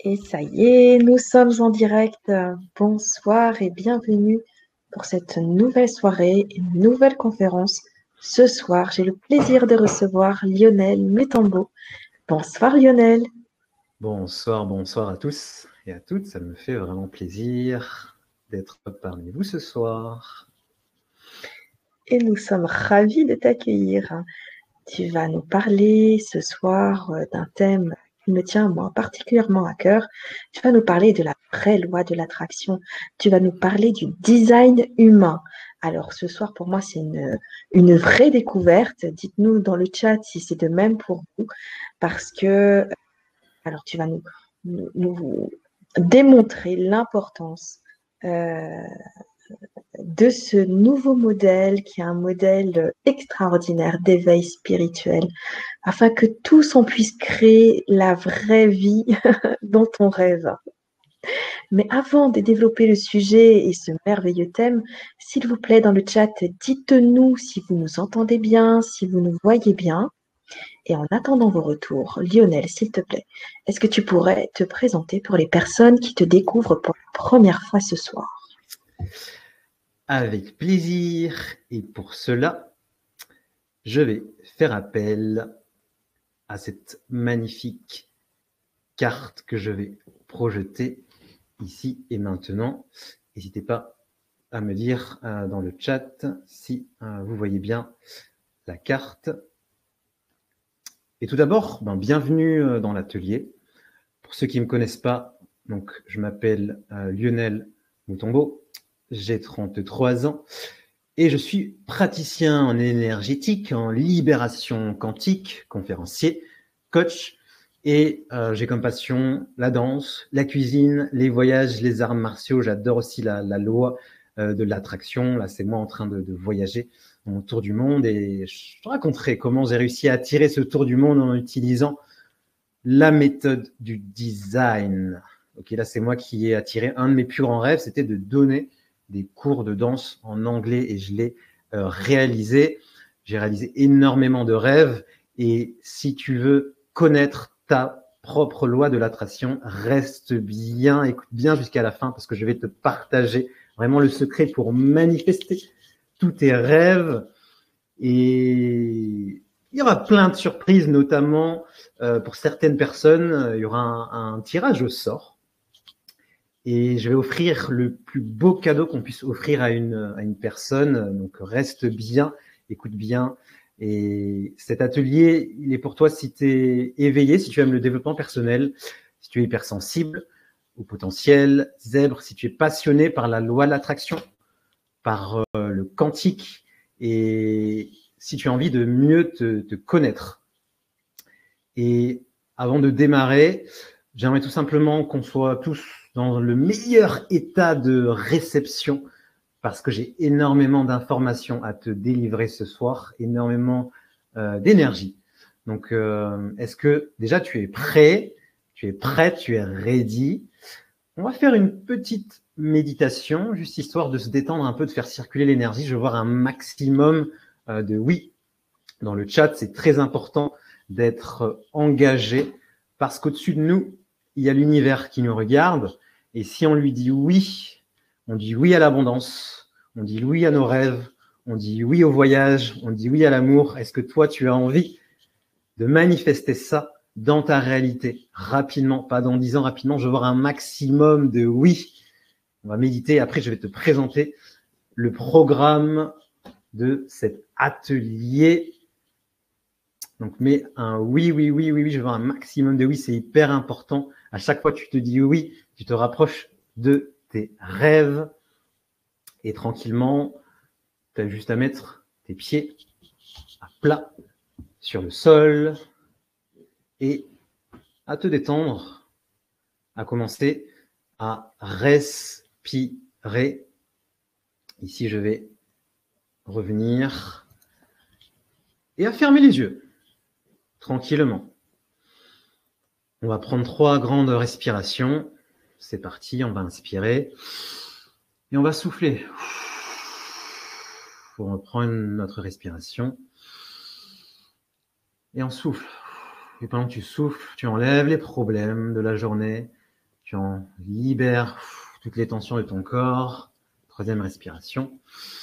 Et ça y est, nous sommes en direct. Bonsoir et bienvenue pour cette nouvelle soirée, une nouvelle conférence. Ce soir, j'ai le plaisir de recevoir Lionel Mutombo. Bonsoir Lionel. Bonsoir, bonsoir à tous et à toutes. Ça me fait vraiment plaisir d'être parmi vous ce soir. Et nous sommes ravis de t'accueillir. Tu vas nous parler ce soir d'un thème qui me tient moi particulièrement à cœur. Tu vas nous parler de la vraie loi de l'attraction. Tu vas nous parler du design humain. Alors ce soir pour moi c'est une vraie découverte. Dites-nous dans le chat si c'est de même pour vous parce que alors tu vas nous démontrer l'importance euh, de ce nouveau modèle qui est un modèle extraordinaire d'éveil spirituel, afin que tous on puisse créer la vraie vie dont on rêve. Mais avant de développer le sujet et ce merveilleux thème, s'il vous plaît, dans le chat, dites-nous si vous nous entendez bien, si vous nous voyez bien. Et en attendant vos retours, Lionel, s'il te plaît, est-ce que tu pourrais te présenter pour les personnes qui te découvrent pour la première fois ce soir? Avec plaisir. Et pour cela, je vais faire appel à cette magnifique carte que je vais projeter ici et maintenant. N'hésitez pas à me dire dans le chat si vous voyez bien la carte. Et tout d'abord, bienvenue dans l'atelier. Pour ceux qui ne me connaissent pas, donc, je m'appelle Lionel Mutombo, j'ai 33 ans et je suis praticien en énergétique, en libération quantique, conférencier, coach, et j'ai comme passion la danse, la cuisine, les voyages, les arts martiaux. J'adore aussi la loi de l'attraction. Là, c'est moi en train de voyager mon tour du monde et je te raconterai comment j'ai réussi à attirer ce tour du monde en utilisant la méthode du design. Ok, là, c'est moi qui ai attiré un de mes plus grands rêves, c'était de donner des cours de danse en anglais et je l'ai réalisé. J'ai réalisé énormément de rêves et si tu veux connaître ta propre loi de l'attraction, reste bien, écoute bien jusqu'à la fin parce que je vais te partager vraiment le secret pour manifester tous tes rêves. Et il y aura plein de surprises, notamment pour certaines personnes, il y aura un tirage au sort. Et je vais offrir le plus beau cadeau qu'on puisse offrir à une personne. Donc reste bien, écoute bien. Et cet atelier, il est pour toi si tu es éveillé, si tu aimes le développement personnel, si tu es hypersensible au potentiel, zèbre, si tu es passionné par la loi de l'attraction, par le quantique, et si tu as envie de mieux te connaître. Et avant de démarrer, j'aimerais tout simplement qu'on soit tous dans le meilleur état de réception parce que j'ai énormément d'informations à te délivrer ce soir, énormément d'énergie. Donc, est-ce que déjà tu es prêt, tu es prête, tu es ready? On va faire une petite méditation, juste histoire de se détendre un peu, de faire circuler l'énergie. Je veux voir un maximum de oui dans le chat. C'est très important d'être engagé parce qu'au-dessus de nous, il y a l'univers qui nous regarde. Et si on lui dit oui, on dit oui à l'abondance, on dit oui à nos rêves, on dit oui au voyage, on dit oui à l'amour. Est-ce que toi, tu as envie de manifester ça dans ta réalité rapidement, pas dans 10 ans, rapidement? Je veux voir un maximum de oui. On va méditer. Après, je vais te présenter le programme de cet atelier. Donc, mets un oui, oui, oui, oui, oui. Je veux un maximum de oui. C'est hyper important. À chaque fois que tu te dis oui, tu te rapproches de tes rêves. Et tranquillement, tu as juste à mettre tes pieds à plat sur le sol et à te détendre, à commencer à respirer. Ici, je vais revenir et à fermer les yeux tranquillement. On va prendre 3 grandes respirations. C'est parti, on va inspirer et on va souffler. On reprend notre respiration et on souffle. Et pendant que tu souffles, tu enlèves les problèmes de la journée, Tu en libères toutes les tensions de ton corps. Troisième respiration.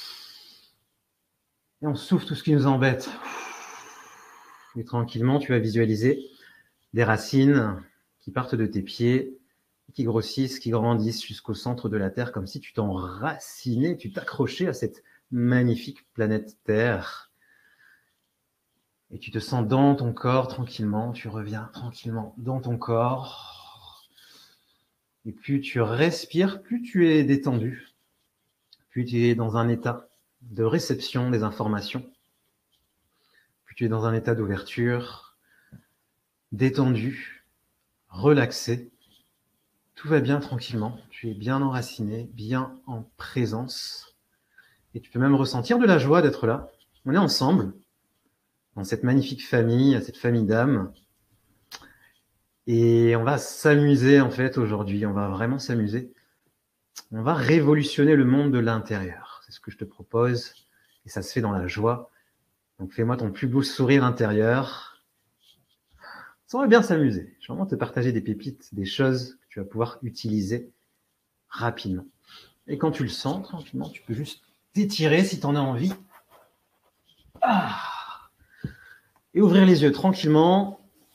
Et on souffle tout ce qui nous embête. Et tranquillement, tu vas visualiser des racines qui partent de tes pieds, qui grossissent, qui grandissent jusqu'au centre de la Terre, comme si tu t'enracinais, tu t'accrochais à cette magnifique planète Terre. Et tu te sens dans ton corps tranquillement, tu reviens tranquillement dans ton corps. Et plus tu respires, plus tu es détendu, plus tu es dans un état de réception des informations, plus tu es dans un état d'ouverture, détendu, relaxé. Tout va bien tranquillement, tu es bien enraciné, bien en présence. Et tu peux même ressentir de la joie d'être là. On est ensemble, dans cette magnifique famille, cette famille d'âmes. Et on va s'amuser en fait aujourd'hui, on va vraiment s'amuser. On va révolutionner le monde de l'intérieur. C'est ce que je te propose. Et ça se fait dans la joie. Donc fais-moi ton plus beau sourire intérieur. Ça va bien s'amuser. Je vais vraiment te partager des pépites, des choses que tu vas pouvoir utiliser rapidement. Et quand tu le sens, tranquillement, tu peux juste t'étirer si tu en as envie. Et ouvrir les yeux tranquillement.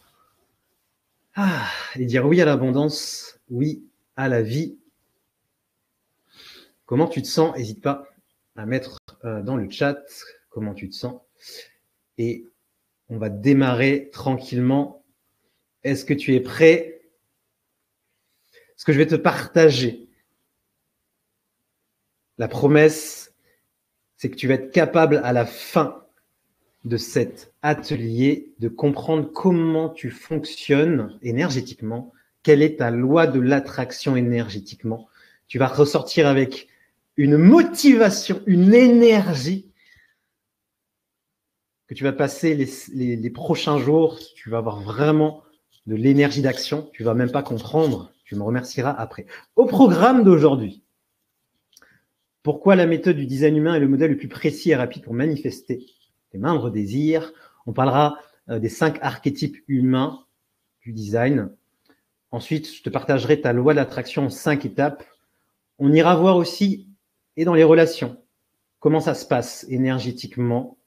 Et dire oui à l'abondance, oui à la vie. Comment tu te sens? N'hésite pas à mettre dans le chat comment tu te sens. Et on va démarrer tranquillement. Est-ce que tu es prêt? Ce que je vais te partager, la promesse, c'est que tu vas être capable à la fin de cet atelier de comprendre comment tu fonctionnes énergétiquement, quelle est ta loi de l'attraction énergétiquement. Tu vas ressortir avec une motivation, une énergie que tu vas passer les prochains jours. Tu vas avoir vraiment de l'énergie d'action. Tu ne vas même pas comprendre. Tu me remercieras après. Au programme d'aujourd'hui, pourquoi la méthode du design humain est le modèle le plus précis et rapide pour manifester tes moindres désirs. On parlera des 5 archétypes humains du design. Ensuite, je te partagerai ta loi de l'attraction en 5 étapes. On ira voir aussi, et dans les relations, comment ça se passe énergétiquement.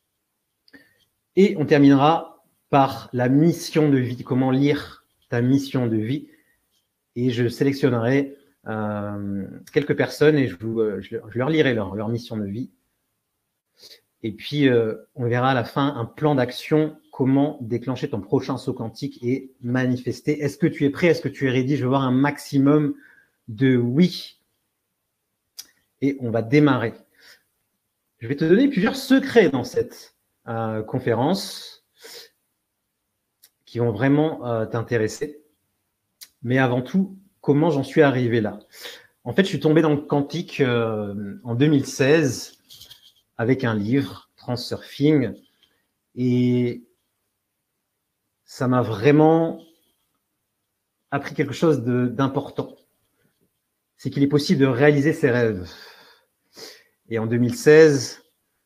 Et on terminera par la mission de vie, comment lire ta mission de vie. Et je sélectionnerai quelques personnes et je leur lirai leur mission de vie. Et puis, on verra à la fin un plan d'action, comment déclencher ton prochain saut quantique et manifester. Est-ce que tu es prêt? Est-ce que tu es ready? Je veux voir un maximum de oui. Et on va démarrer. Je vais te donner plusieurs secrets dans cette conférence qui vont vraiment t'intéresser. Mais avant tout, comment j'en suis arrivé là? En fait, je suis tombé dans le quantique en 2016 avec un livre, Transurfing, et ça m'a vraiment appris quelque chose d'important. C'est qu'il est possible de réaliser ses rêves. Et en 2016,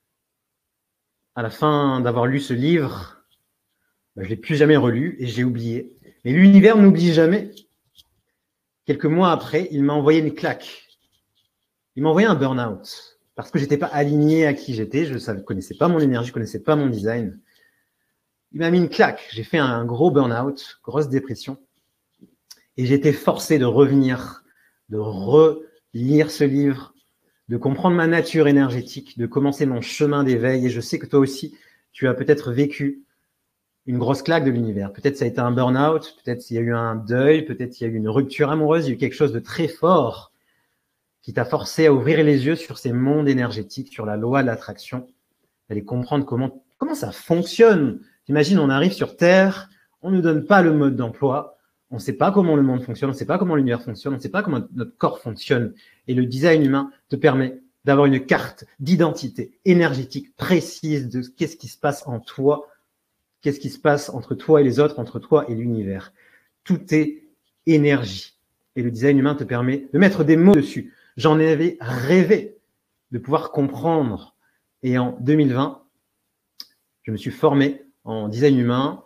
à la fin d'avoir lu ce livre, je ne l'ai plus jamais relu et j'ai oublié. Mais l'univers n'oublie jamais. Quelques mois après, il m'a envoyé une claque. Il m'a envoyé un burn-out parce que je n'étais pas aligné à qui j'étais. Je ne connaissais pas mon énergie, je ne connaissais pas mon design. Il m'a mis une claque. J'ai fait un gros burn-out, grosse dépression. Et j'ai été forcé de revenir, de relire ce livre, de comprendre ma nature énergétique, de commencer mon chemin d'éveil. Et je sais que toi aussi, tu as peut-être vécu une grosse claque de l'univers. Peut-être ça a été un burn-out, peut-être il y a eu un deuil, peut-être il y a eu une rupture amoureuse, il y a eu quelque chose de très fort qui t'a forcé à ouvrir les yeux sur ces mondes énergétiques, sur la loi de l'attraction, d'aller comprendre comment ça fonctionne. T'imagines, on arrive sur Terre, on ne nous donne pas le mode d'emploi, on ne sait pas comment le monde fonctionne, on ne sait pas comment l'univers fonctionne, on ne sait pas comment notre corps fonctionne. Et le design humain te permet d'avoir une carte d'identité énergétique précise de qu'est-ce qui se passe en toi, qu'est-ce qui se passe entre toi et les autres, entre toi et l'univers. Tout est énergie. Et le design humain te permet de mettre des mots dessus. J'en avais rêvé de pouvoir comprendre. Et en 2020, je me suis formé en design humain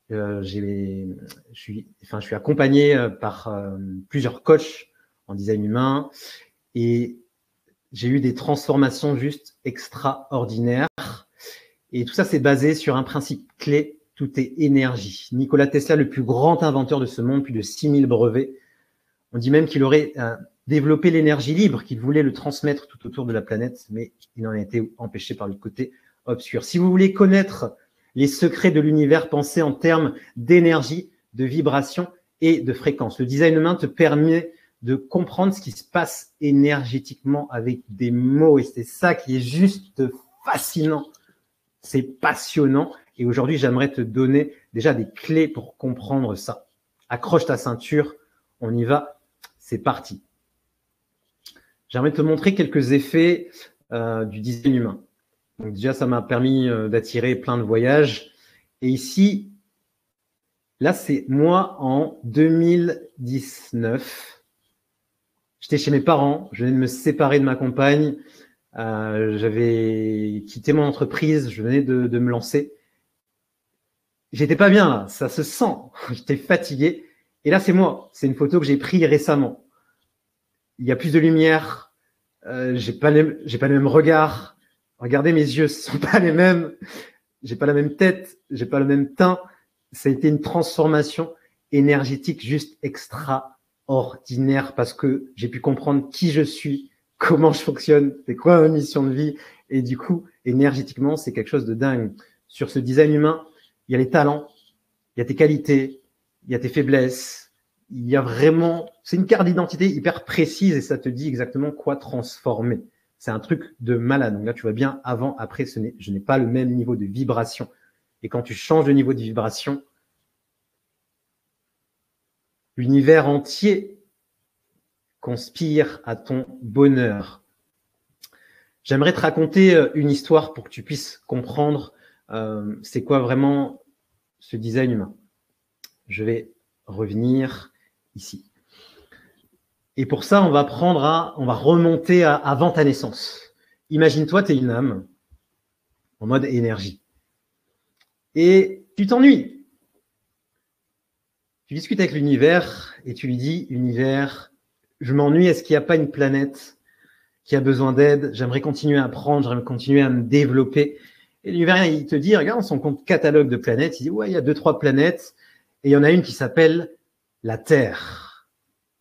je suis accompagné par plusieurs coachs en design humain et j'ai eu des transformations juste extraordinaires. Et tout ça, c'est basé sur un principe clé, tout est énergie. Nikola Tesla, le plus grand inventeur de ce monde, plus de 6000 brevets. On dit même qu'il aurait développé l'énergie libre, qu'il voulait le transmettre tout autour de la planète, mais il en a été empêché par le côté obscur. Si vous voulez connaître les secrets de l'univers, pensez en termes d'énergie, de vibration et de fréquence. Le design humain te permet de comprendre ce qui se passe énergétiquement avec des mots. Et c'est ça qui est juste fascinant. C'est passionnant. Et aujourd'hui, j'aimerais te donner déjà des clés pour comprendre ça. Accroche ta ceinture, on y va, c'est parti. J'aimerais te montrer quelques effets du design humain. Donc déjà, ça m'a permis d'attirer plein de voyages. Et ici, là, c'est moi en 2019. J'étais chez mes parents, je venais de me séparer de ma compagne, j'avais quitté mon entreprise, je venais de me lancer. J'étais pas bien là, ça se sent, j'étais fatigué. Et là, c'est moi, c'est une photo que j'ai prise récemment. Il y a plus de lumière, j'ai pas le même regard. Regardez, mes yeux, ce sont pas les mêmes. J'ai pas la même tête, j'ai pas le même teint. Ça a été une transformation énergétique juste extraordinaire parce que j'ai pu comprendre qui je suis, comment je fonctionne, c'est quoi ma mission de vie. Et du coup, énergétiquement, c'est quelque chose de dingue. Sur ce design humain, il y a les talents, il y a tes qualités, il y a tes faiblesses. Il y a vraiment, c'est une carte d'identité hyper précise et ça te dit exactement quoi transformer. C'est un truc de malade. Donc là, tu vois bien, avant, après, je n'ai pas le même niveau de vibration. Et quand tu changes de niveau de vibration, l'univers entier conspire à ton bonheur. J'aimerais te raconter une histoire pour que tu puisses comprendre c'est quoi vraiment ce design humain. Je vais revenir ici. Et pour ça, on va remonter avant ta naissance. Imagine-toi, tu es une âme en mode énergie. Et tu t'ennuies. Tu discutes avec l'univers et tu lui dis, univers, je m'ennuie, est-ce qu'il n'y a pas une planète qui a besoin d'aide? J'aimerais continuer à apprendre, j'aimerais continuer à me développer. Et l'univers, il te dit, regarde son compte catalogue de planètes, il dit, ouais, il y a 2-3 planètes et il y en a une qui s'appelle la Terre.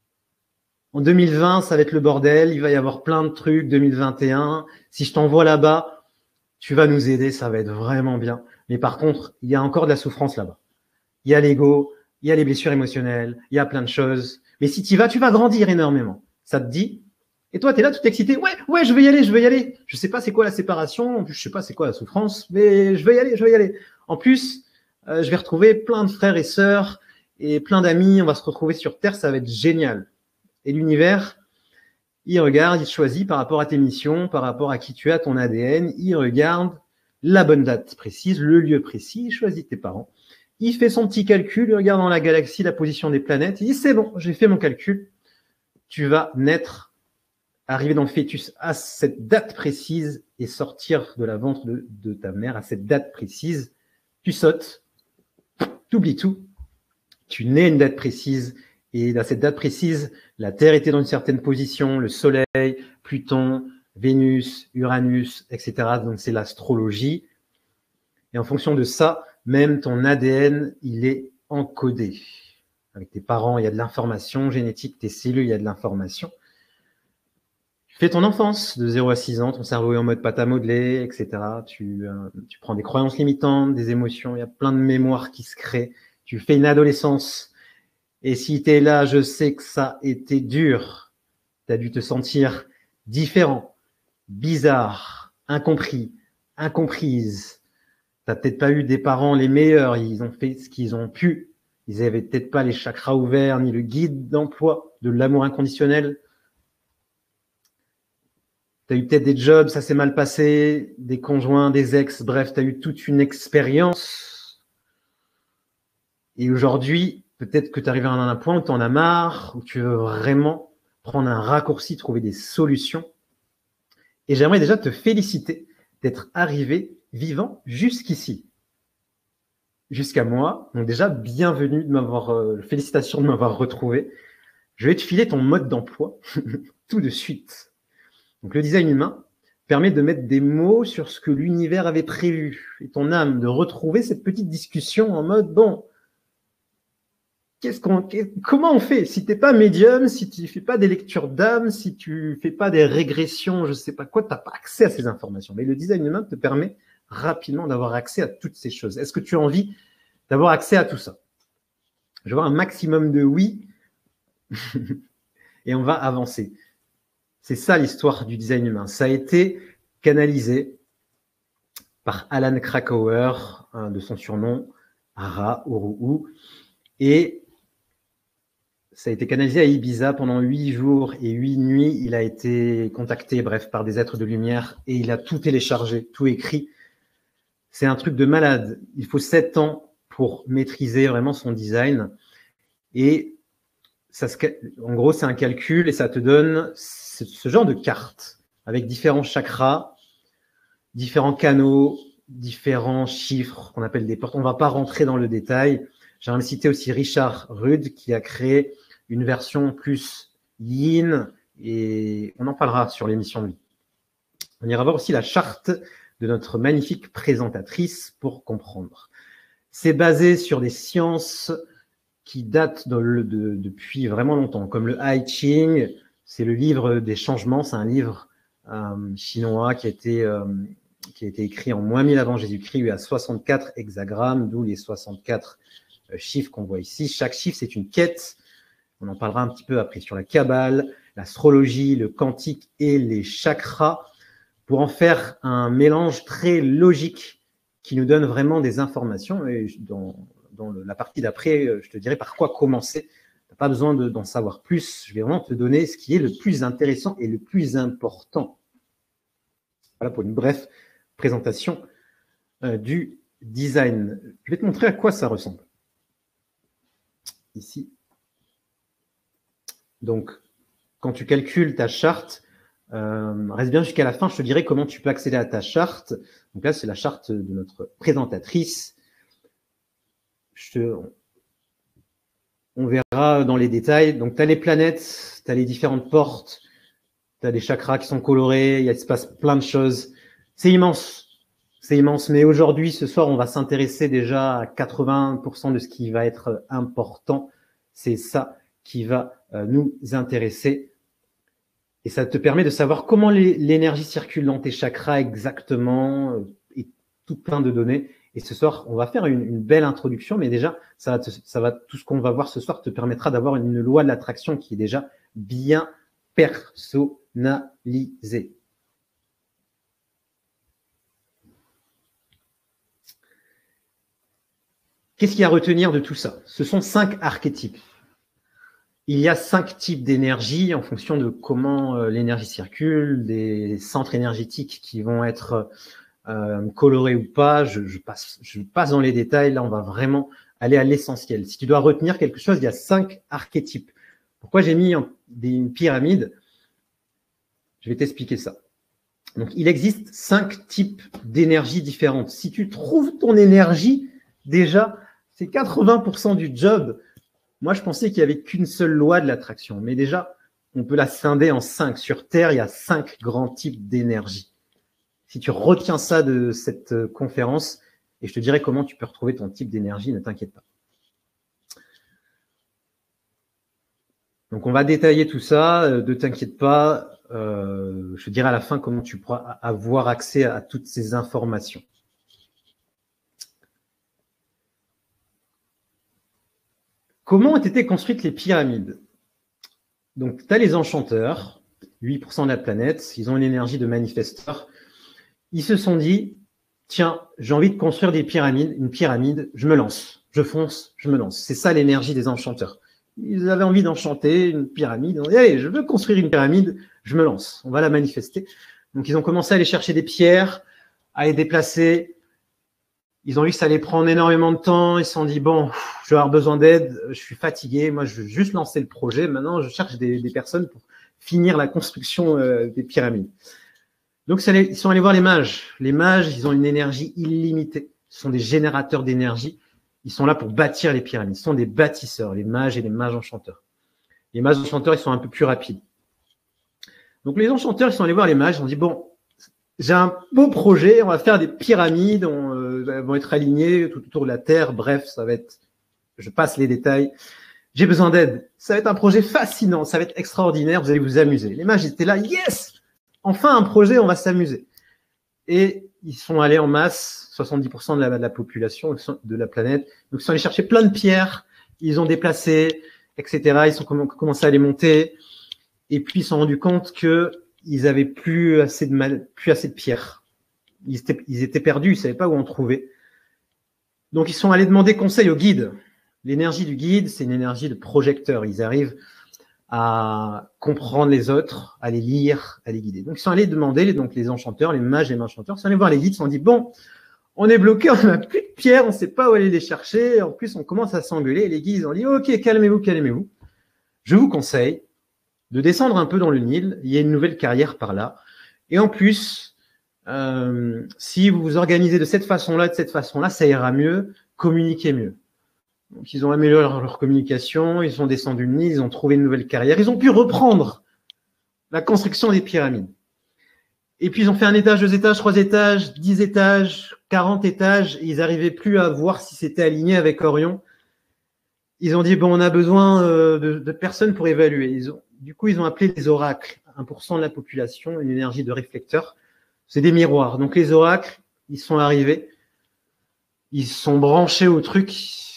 En 2020, ça va être le bordel, il va y avoir plein de trucs, 2021. Si je t'envoie là-bas, tu vas nous aider, ça va être vraiment bien. Mais par contre, il y a encore de la souffrance là-bas. Il y a l'ego, il y a les blessures émotionnelles, il y a plein de choses. Mais si tu y vas, tu vas grandir énormément. Ça te dit? Et toi, tu es là tout excité. Ouais, je veux y aller, je veux y aller. Je sais pas c'est quoi la séparation, en plus, je sais pas c'est quoi la souffrance, mais je veux y aller, je veux y aller. En plus, je vais retrouver plein de frères et sœurs et plein d'amis. On va se retrouver sur Terre, ça va être génial. Et l'univers, il regarde, il choisit par rapport à tes missions, par rapport à qui tu as, ton ADN. Il regarde la bonne date précise, le lieu précis, il choisit tes parents. Il fait son petit calcul, il regarde dans la galaxie la position des planètes. Il dit, c'est bon, j'ai fait mon calcul. Tu vas naître, arriver dans le fœtus à cette date précise et sortir de la ventre de ta mère à cette date précise. Tu sautes, tu oublies tout. Tu nais à une date précise. Et à cette date précise, la Terre était dans une certaine position, le Soleil, Pluton, Vénus, Uranus, etc. Donc, c'est l'astrologie. Et en fonction de ça, même ton ADN, il est encodé. Avec tes parents, il y a de l'information génétique, tes cellules, il y a de l'information. Tu fais ton enfance de 0 à 6 ans, ton cerveau est en mode pâte à modeler, etc. Tu prends des croyances limitantes, des émotions, il y a plein de mémoires qui se créent. Tu fais une adolescence. Et si tu es là, je sais que ça a été dur. Tu as dû te sentir différent, bizarre, incompris, incomprise. Tu n'as peut-être pas eu des parents les meilleurs, ils ont fait ce qu'ils ont pu. Ils n'avaient peut-être pas les chakras ouverts, ni le guide d'emploi de l'amour inconditionnel. Tu as eu peut-être des jobs, ça s'est mal passé, des conjoints, des ex, bref, tu as eu toute une expérience. Et aujourd'hui, peut-être que tu arrives à un point où tu en as marre, où tu veux vraiment prendre un raccourci, trouver des solutions. Et j'aimerais déjà te féliciter d'être arrivé vivant jusqu'ici. jusqu'à moi. Donc déjà, bienvenue de m'avoir, félicitations de m'avoir retrouvé. Je vais te filer ton mode d'emploi tout de suite. Donc le design humain permet de mettre des mots sur ce que l'univers avait prévu et ton âme de retrouver cette petite discussion en mode bon, comment on fait si t'es pas médium, si tu fais pas des lectures d'âme, si tu fais pas des régressions, je sais pas quoi, t'as pas accès à ces informations. Mais le design humain te permet rapidement d'avoir accès à toutes ces choses. Est-ce que tu as envie d'avoir accès à tout ça? Je vois un maximum de oui et on va avancer. C'est ça l'histoire du design humain. Ça a été canalisé par Alan Krakauer, de son surnom, Ara Uru'u, et ça a été canalisé à Ibiza pendant 8 jours et 8 nuits. Il a été contacté, bref, par des êtres de lumière et il a tout téléchargé, tout écrit. C'est un truc de malade. Il faut 7 ans pour maîtriser vraiment son design. Et ça, en gros, c'est un calcul et ça te donne ce genre de carte avec différents chakras, différents canaux, différents chiffres qu'on appelle des portes. On ne va pas rentrer dans le détail. J'aimerais citer aussi Richard Rudd qui a créé une version plus yin et on en parlera sur l'émission de lui. On ira voir aussi la charte de notre magnifique présentatrice pour comprendre. C'est basé sur des sciences qui datent depuis vraiment longtemps, comme le I Ching, c'est le livre des changements, c'est un livre chinois qui a été écrit en moins 1000 avant Jésus-Christ, il y a 64 hexagrammes, d'où les 64 chiffres qu'on voit ici. Chaque chiffre, c'est une quête. On en parlera un petit peu après sur la Kabbale, l'astrologie, le quantique et les chakras pour en faire un mélange très logique qui nous donne vraiment des informations. Et dans la partie d'après, je te dirai par quoi commencer. Tu n'as pas besoin d'en savoir plus. Je vais vraiment te donner ce qui est le plus intéressant et le plus important. Voilà pour une brève présentation du design. Je vais te montrer à quoi ça ressemble. Ici. Donc, quand tu calcules ta charte, reste bien jusqu'à la fin, je te dirai comment tu peux accéder à ta charte. Donc là, c'est la charte de notre présentatrice. On verra dans les détails. Donc, tu as les planètes, tu as les différentes portes, tu as des chakras qui sont colorés, il se passe plein de choses. C'est immense. C'est immense. Mais aujourd'hui, ce soir, on va s'intéresser déjà à 80% de ce qui va être important. C'est ça qui va nous intéresser. Et ça te permet de savoir comment l'énergie circule dans tes chakras exactement et tout plein de données. Et ce soir, on va faire une belle introduction, mais déjà, tout ce qu'on va voir ce soir te permettra d'avoir une loi de l'attraction qui est déjà bien personnalisée. Qu'est-ce qu'il y a à retenir de tout ça? Ce sont 5 archétypes. Il y a 5 types d'énergie en fonction de comment l'énergie circule, des centres énergétiques qui vont être colorés ou pas. Je passe dans les détails. Là, on va vraiment aller à l'essentiel. Si tu dois retenir quelque chose, il y a 5 archétypes. Pourquoi j'ai mis une pyramide? Je vais t'expliquer ça. Donc, il existe 5 types d'énergie différentes. Si tu trouves ton énergie, déjà, c'est 80% du job. Moi, je pensais qu'il n'y avait qu'une seule loi de l'attraction. Mais déjà, on peut la scinder en 5. Sur Terre, il y a 5 grands types d'énergie. Si tu retiens ça de cette conférence, et je te dirai comment tu peux retrouver ton type d'énergie, ne t'inquiète pas. Donc, on va détailler tout ça. Ne t'inquiète pas. Je te dirai à la fin comment tu pourras avoir accès à toutes ces informations. Comment ont été construites les pyramides? Donc, tu as les enchanteurs, 8% de la planète, ils ont une énergie de manifesteur. Ils se sont dit, tiens, j'ai envie de construire une pyramide, je me lance, je fonce, je me lance. C'est ça l'énergie des enchanteurs. Ils avaient envie d'enchanter une pyramide, ils ont dit, allez, je veux construire une pyramide, je me lance, on va la manifester. Donc, ils ont commencé à aller chercher des pierres, à les déplacer. Ils ont vu que ça allait prendre énormément de temps. Ils se sont dit, bon, je vais avoir besoin d'aide. Je suis fatigué. Moi, je veux juste lancer le projet. Maintenant, je cherche des personnes pour finir la construction des pyramides. Donc, ils sont allés voir les mages. Les mages, ils ont une énergie illimitée. Ce sont des générateurs d'énergie. Ils sont là pour bâtir les pyramides. Ils sont des bâtisseurs, les mages et les mages enchanteurs. Les mages enchanteurs, ils sont un peu plus rapides. Donc les enchanteurs, ils sont allés voir les mages, ils ont dit, bon, j'ai un beau projet, on va faire des pyramides, elles vont être alignées tout autour de la Terre, bref, ça va être, je passe les détails. J'ai besoin d'aide. Ça va être un projet fascinant, ça va être extraordinaire, vous allez vous amuser. Les mages étaient là, yes! Enfin un projet, on va s'amuser. Et ils sont allés en masse, 70% de la population de la planète. Donc ils sont allés chercher plein de pierres, ils ont déplacé, etc. Ils ont commencé à les monter. Et puis ils se sont rendus compte qu'ils n'avaient plus assez de pierres. Ils étaient perdus, ils ne savaient pas où en trouver. Donc ils sont allés demander conseil au guide. L'énergie du guide, c'est une énergie de projecteur. Ils arrivent à comprendre les autres, à les lire, à les guider. Donc ils sont allés demander, donc les enchanteurs, les mages et les enchanteurs, ils sont allés voir les guides, ils se sont dit, bon, on est bloqué, on n'a plus de pierres, on ne sait pas où aller les chercher. En plus, on commence à s'engueuler. Et les guides, ils ont dit, ok, calmez-vous, calmez-vous. Je vous conseille de descendre un peu dans le Nil. Il y a une nouvelle carrière par là. Et en plus, si vous vous organisez de cette façon-là, ça ira mieux, communiquez mieux. Donc, ils ont amélioré leur communication, ils sont descendus le Nil, ils ont trouvé une nouvelle carrière, ils ont pu reprendre la construction des pyramides. Et puis, ils ont fait un étage, 2 étages, 3 étages, 10 étages, 40 étages, et ils n'arrivaient plus à voir si c'était aligné avec Orion. Ils ont dit, bon, on a besoin de personnes pour évaluer. Du coup, ils ont appelé les oracles, 1% de la population, une énergie de réflecteur. C'est des miroirs. Donc, les oracles, ils sont arrivés, ils se sont branchés au truc,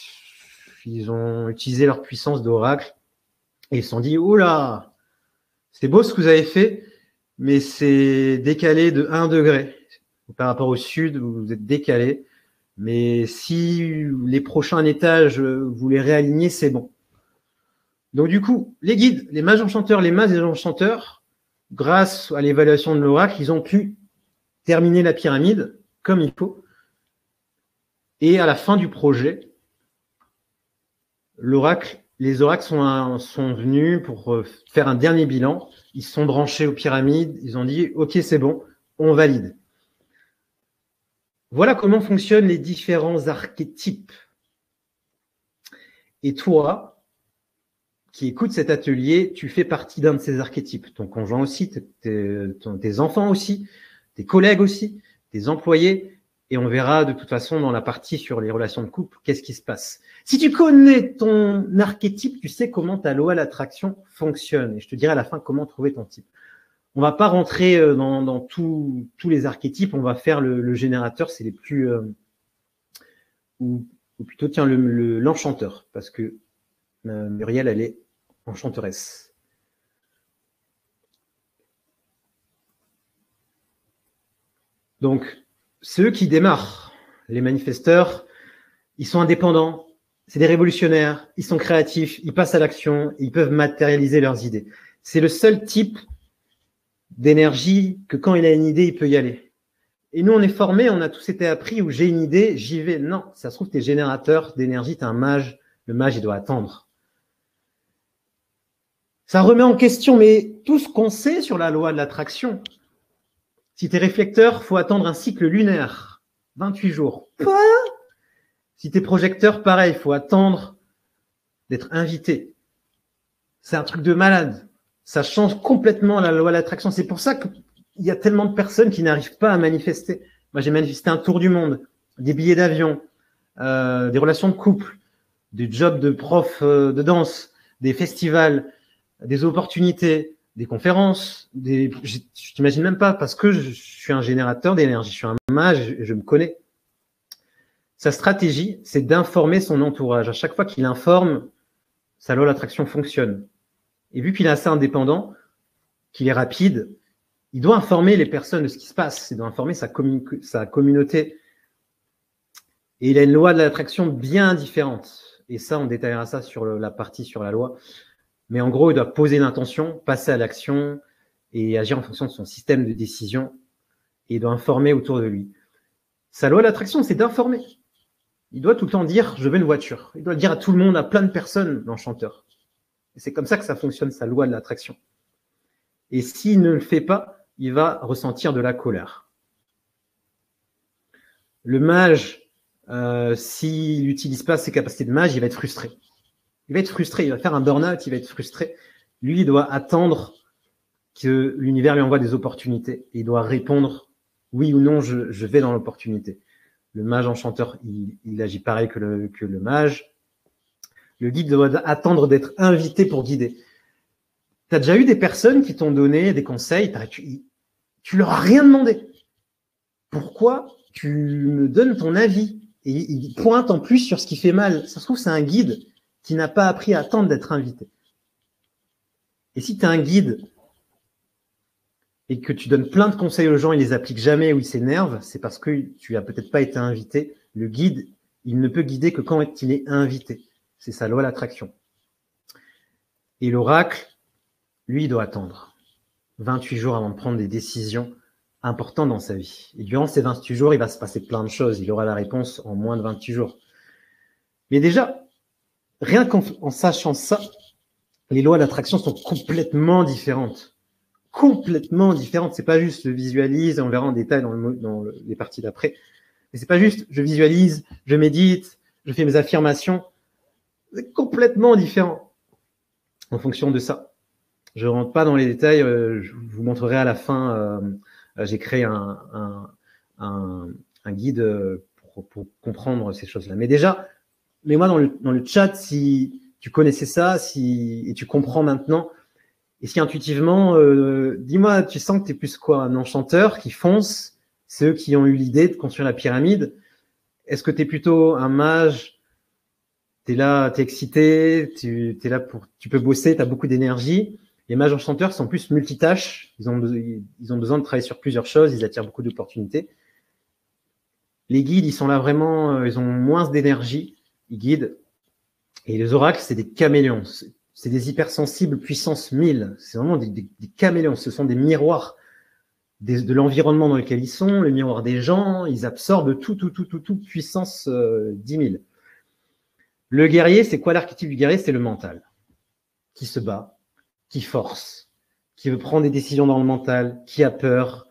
ils ont utilisé leur puissance d'oracle, et ils se sont dit, oh là, c'est beau ce que vous avez fait, mais c'est décalé de 1 degré. Par rapport au sud, vous êtes décalé. Mais si les prochains étages, vous les réalignez, c'est bon. Donc du coup, les guides, les mages enchanteurs, les mages et les enchanteurs, grâce à l'évaluation de l'oracle, ils ont pu terminer la pyramide comme il faut. Et à la fin du projet, les oracles sont venus pour faire un dernier bilan. Ils se sont branchés aux pyramides. Ils ont dit, OK, c'est bon, on valide. Voilà comment fonctionnent les différents archétypes. Et toi, qui écoutes cet atelier, tu fais partie d'un de ces archétypes. Ton conjoint aussi, tes enfants aussi, tes collègues aussi, tes employés. Et on verra de toute façon dans la partie sur les relations de couple, qu'est-ce qui se passe. Si tu connais ton archétype, tu sais comment ta loi d'attraction fonctionne. Et je te dirai à la fin comment trouver ton type. On va pas rentrer dans tous les archétypes, on va faire le générateur, c'est les plus... ou plutôt, tiens, l'enchanteur, parce que Muriel, elle est enchanteresse. Donc, ceux qui démarrent, les manifesteurs, ils sont indépendants, c'est des révolutionnaires, ils sont créatifs, ils passent à l'action, ils peuvent matérialiser leurs idées. C'est le seul type d'énergie que quand il a une idée, il peut y aller. Et nous, on est formés, on a tous été appris où j'ai une idée, j'y vais. Non, ça se trouve, t'es générateur d'énergie, t'es un mage. Le mage, il doit attendre. Ça remet en question, mais tout ce qu'on sait sur la loi de l'attraction. Si t'es réflecteur, faut attendre un cycle lunaire, 28 jours. Quoi? Si t'es projecteur, pareil, faut attendre d'être invité. C'est un truc de malade. Ça change complètement la loi de l'attraction. C'est pour ça qu'il y a tellement de personnes qui n'arrivent pas à manifester. Moi, j'ai manifesté un tour du monde, des billets d'avion, des relations de couple, des jobs de prof de danse, des festivals, des opportunités, des conférences. Je t'imagine même pas, parce que je suis un générateur d'énergie, je suis un mage, je me connais. Sa stratégie, c'est d'informer son entourage. À chaque fois qu'il informe, sa loi de l'attraction fonctionne. Et vu qu'il est assez indépendant, qu'il est rapide, il doit informer les personnes de ce qui se passe, il doit informer sa communauté. Et il a une loi de l'attraction bien différente. Et ça, on détaillera ça sur la partie sur la loi. Mais en gros, il doit poser l'intention, passer à l'action et agir en fonction de son système de décision. Et il doit informer autour de lui. Sa loi de l'attraction, c'est d'informer. Il doit tout le temps dire « je veux une voiture ». Il doit le dire à tout le monde, à plein de personnes, l'enchanteur. Et c'est comme ça que ça fonctionne, sa loi de l'attraction. Et s'il ne le fait pas, il va ressentir de la colère. Le mage, s'il n'utilise pas ses capacités de mage, il va être frustré. Il va être frustré, il va faire un burn-out, il va être frustré. Lui, il doit attendre que l'univers lui envoie des opportunités. Et il doit répondre oui ou non, je vais dans l'opportunité. Le mage enchanteur, il agit pareil que le mage. Le guide doit attendre d'être invité pour guider. Tu as déjà eu des personnes qui t'ont donné des conseils, tu leur as rien demandé. Pourquoi tu me donnes ton avis? Et il pointe en plus sur ce qui fait mal. Ça se trouve, c'est un guide qui n'a pas appris à attendre d'être invité. Et si tu as un guide et que tu donnes plein de conseils aux gens, ils les appliquent jamais ou ils s'énervent, c'est parce que tu as peut-être pas été invité. Le guide, il ne peut guider que quand il est invité. C'est sa loi l'attraction. Et l'oracle, lui, il doit attendre 28 jours avant de prendre des décisions importantes dans sa vie. Et durant ces 28 jours, il va se passer plein de choses. Il aura la réponse en moins de 28 jours. Mais déjà, rien qu'en sachant ça, les lois d'attraction sont complètement différentes. Complètement différentes. C'est pas juste je visualise, on verra en détail dans les parties d'après. Mais c'est pas juste je visualise, je médite, je fais mes affirmations. C'est complètement différent en fonction de ça. Je ne rentre pas dans les détails, je vous montrerai à la fin. J'ai créé un guide pour comprendre ces choses-là. Mais déjà, mets-moi dans le chat si tu connaissais ça, et tu comprends maintenant. Et si intuitivement, dis-moi, tu sens que tu es plus quoi? Un enchanteur qui fonce, ceux qui ont eu l'idée de construire la pyramide. Est-ce que tu es plutôt un mage? Tu es là, tu es excité, tu es là tu peux bosser, tu as beaucoup d'énergie. Les mages enchanteurs sont plus multitâches. Ils ont besoin de travailler sur plusieurs choses. Ils attirent beaucoup d'opportunités. Les guides, ils sont là vraiment, ils ont moins d'énergie. Ils guident. Et les oracles, c'est des caméléons. C'est des hypersensibles puissance 1000. C'est vraiment des caméléons. Ce sont des miroirs de l'environnement dans lequel ils sont, le miroir des gens. Ils absorbent tout, puissance 10 000. Le guerrier, c'est quoi l'archétype du guerrier? C'est le mental, qui se bat, qui force, qui veut prendre des décisions dans le mental, qui a peur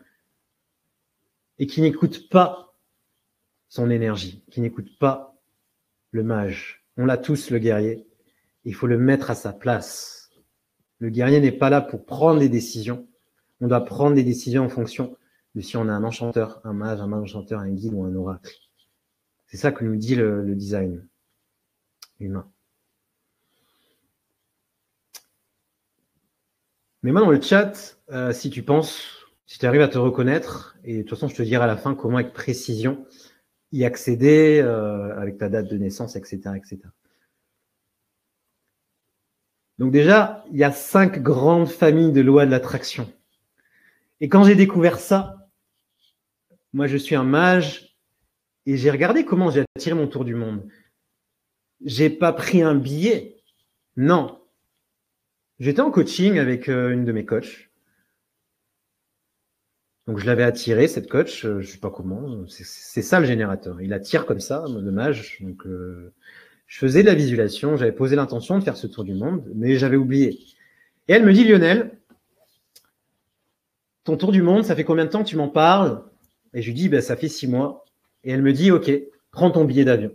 et qui n'écoute pas son énergie, qui n'écoute pas le mage. On l'a tous, le guerrier. Il faut le mettre à sa place. Le guerrier n'est pas là pour prendre des décisions. On doit prendre des décisions en fonction de si on a un enchanteur, un mage enchanteur, un guide ou un oracle. C'est ça que nous dit le design humain. Mais moi, dans le chat, si tu penses, si tu arrives à te reconnaître, et de toute façon, je te dirai à la fin comment, avec précision, y accéder avec ta date de naissance, etc., etc. Donc déjà, il y a 5 grandes familles de lois de l'attraction. Et quand j'ai découvert ça, moi, je suis un mage, et j'ai regardé comment j'ai attiré mon tour du monde. J'ai pas pris un billet. Non. J'étais en coaching avec une de mes coachs. Donc, je l'avais attiré, cette coach. Je sais pas comment. C'est ça, le générateur. Il attire comme ça, le mage. Donc, je faisais de la visualisation. J'avais posé l'intention de faire ce tour du monde, mais j'avais oublié. Et elle me dit, Lionel, ton tour du monde, ça fait combien de temps que tu m'en parles? Et je lui dis, ben, ça fait 6 mois. Et elle me dit, OK, prends ton billet d'avion.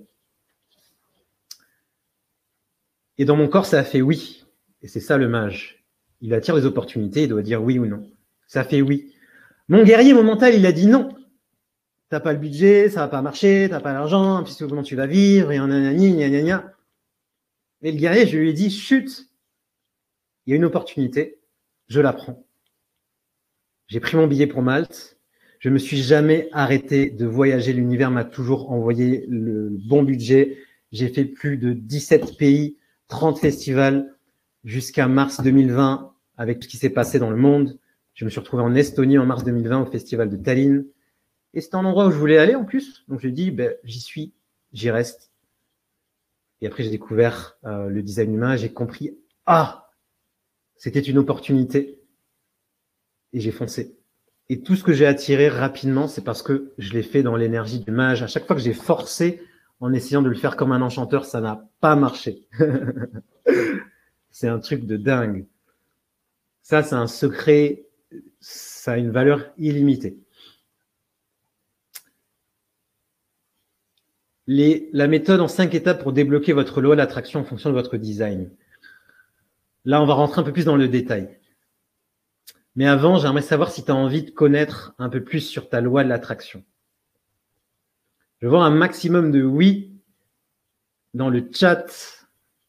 Et dans mon corps, ça a fait oui. Et c'est ça le mage. Il attire des opportunités, il doit dire oui ou non. Ça fait oui. Mon guerrier, mon mental, il a dit non. T'as pas le budget, ça va pas marcher, t'as pas l'argent, puis comment tu vas vivre, et gna. Et le guerrier, je lui ai dit, chut, il y a une opportunité, je la prends. J'ai pris mon billet pour Malte. Je me suis jamais arrêté de voyager. L'univers m'a toujours envoyé le bon budget. J'ai fait plus de 17 pays, 30 festivals jusqu'à mars 2020 avec tout ce qui s'est passé dans le monde. Je me suis retrouvé en Estonie en mars 2020 au festival de Tallinn. Et c'était un endroit où je voulais aller en plus. Donc j'ai dit, ben, j'y suis, j'y reste. Et après, j'ai découvert le design humain. J'ai compris, c'était une opportunité. Et j'ai foncé. Et tout ce que j'ai attiré rapidement, c'est parce que je l'ai fait dans l'énergie du mage. À chaque fois que j'ai forcé en essayant de le faire comme un enchanteur, ça n'a pas marché. C'est un truc de dingue. Ça, c'est un secret. Ça a une valeur illimitée. La méthode en 5 étapes pour débloquer votre loi d'attraction en fonction de votre design. Là, on va rentrer un peu plus dans le détail. Mais avant, j'aimerais savoir si tu as envie de connaître un peu plus sur ta loi de l'attraction. Je veux voir un maximum de oui dans le chat.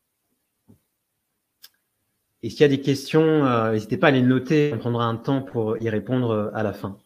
Et s'il y a des questions, n'hésitez pas à les noter. On prendra un temps pour y répondre à la fin.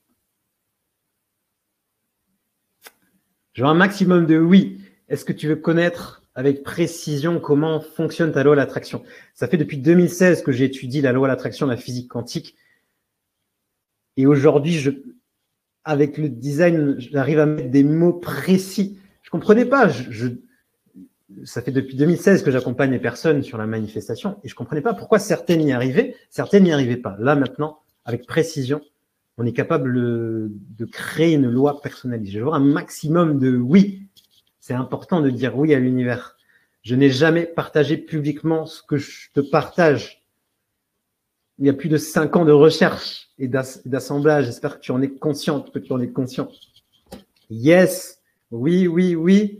Je veux un maximum de oui. Est-ce que tu veux connaître avec précision comment fonctionne ta loi de l'attraction? Ça fait depuis 2016 que j'étudie la loi de l'attraction, la physique quantique. Et aujourd'hui, avec le design, j'arrive à mettre des mots précis. Je ne comprenais pas. Ça fait depuis 2016 que j'accompagne les personnes sur la manifestation et je ne comprenais pas pourquoi certaines y arrivaient, certaines n'y arrivaient pas. Là, maintenant, avec précision, on est capable de créer une loi personnalisée. Je veux un maximum de oui. C'est important de dire oui à l'univers. Je n'ai jamais partagé publiquement ce que je te partage. Il y a plus de 5 ans de recherche et d'assemblage. J'espère que tu en es consciente, que tu en es conscient. Yes, oui, oui, oui.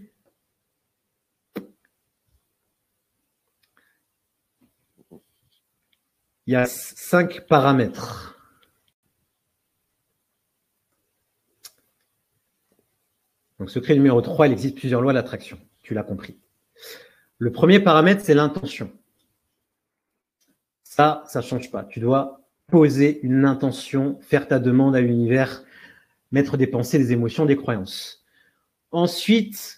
Il y a 5 paramètres. Donc, secret numéro 3, il existe plusieurs lois d'attraction. Tu l'as compris. Le premier paramètre, c'est l'intention. Ça ne change pas. Tu dois poser une intention, faire ta demande à l'univers, mettre des pensées, des émotions, des croyances. Ensuite,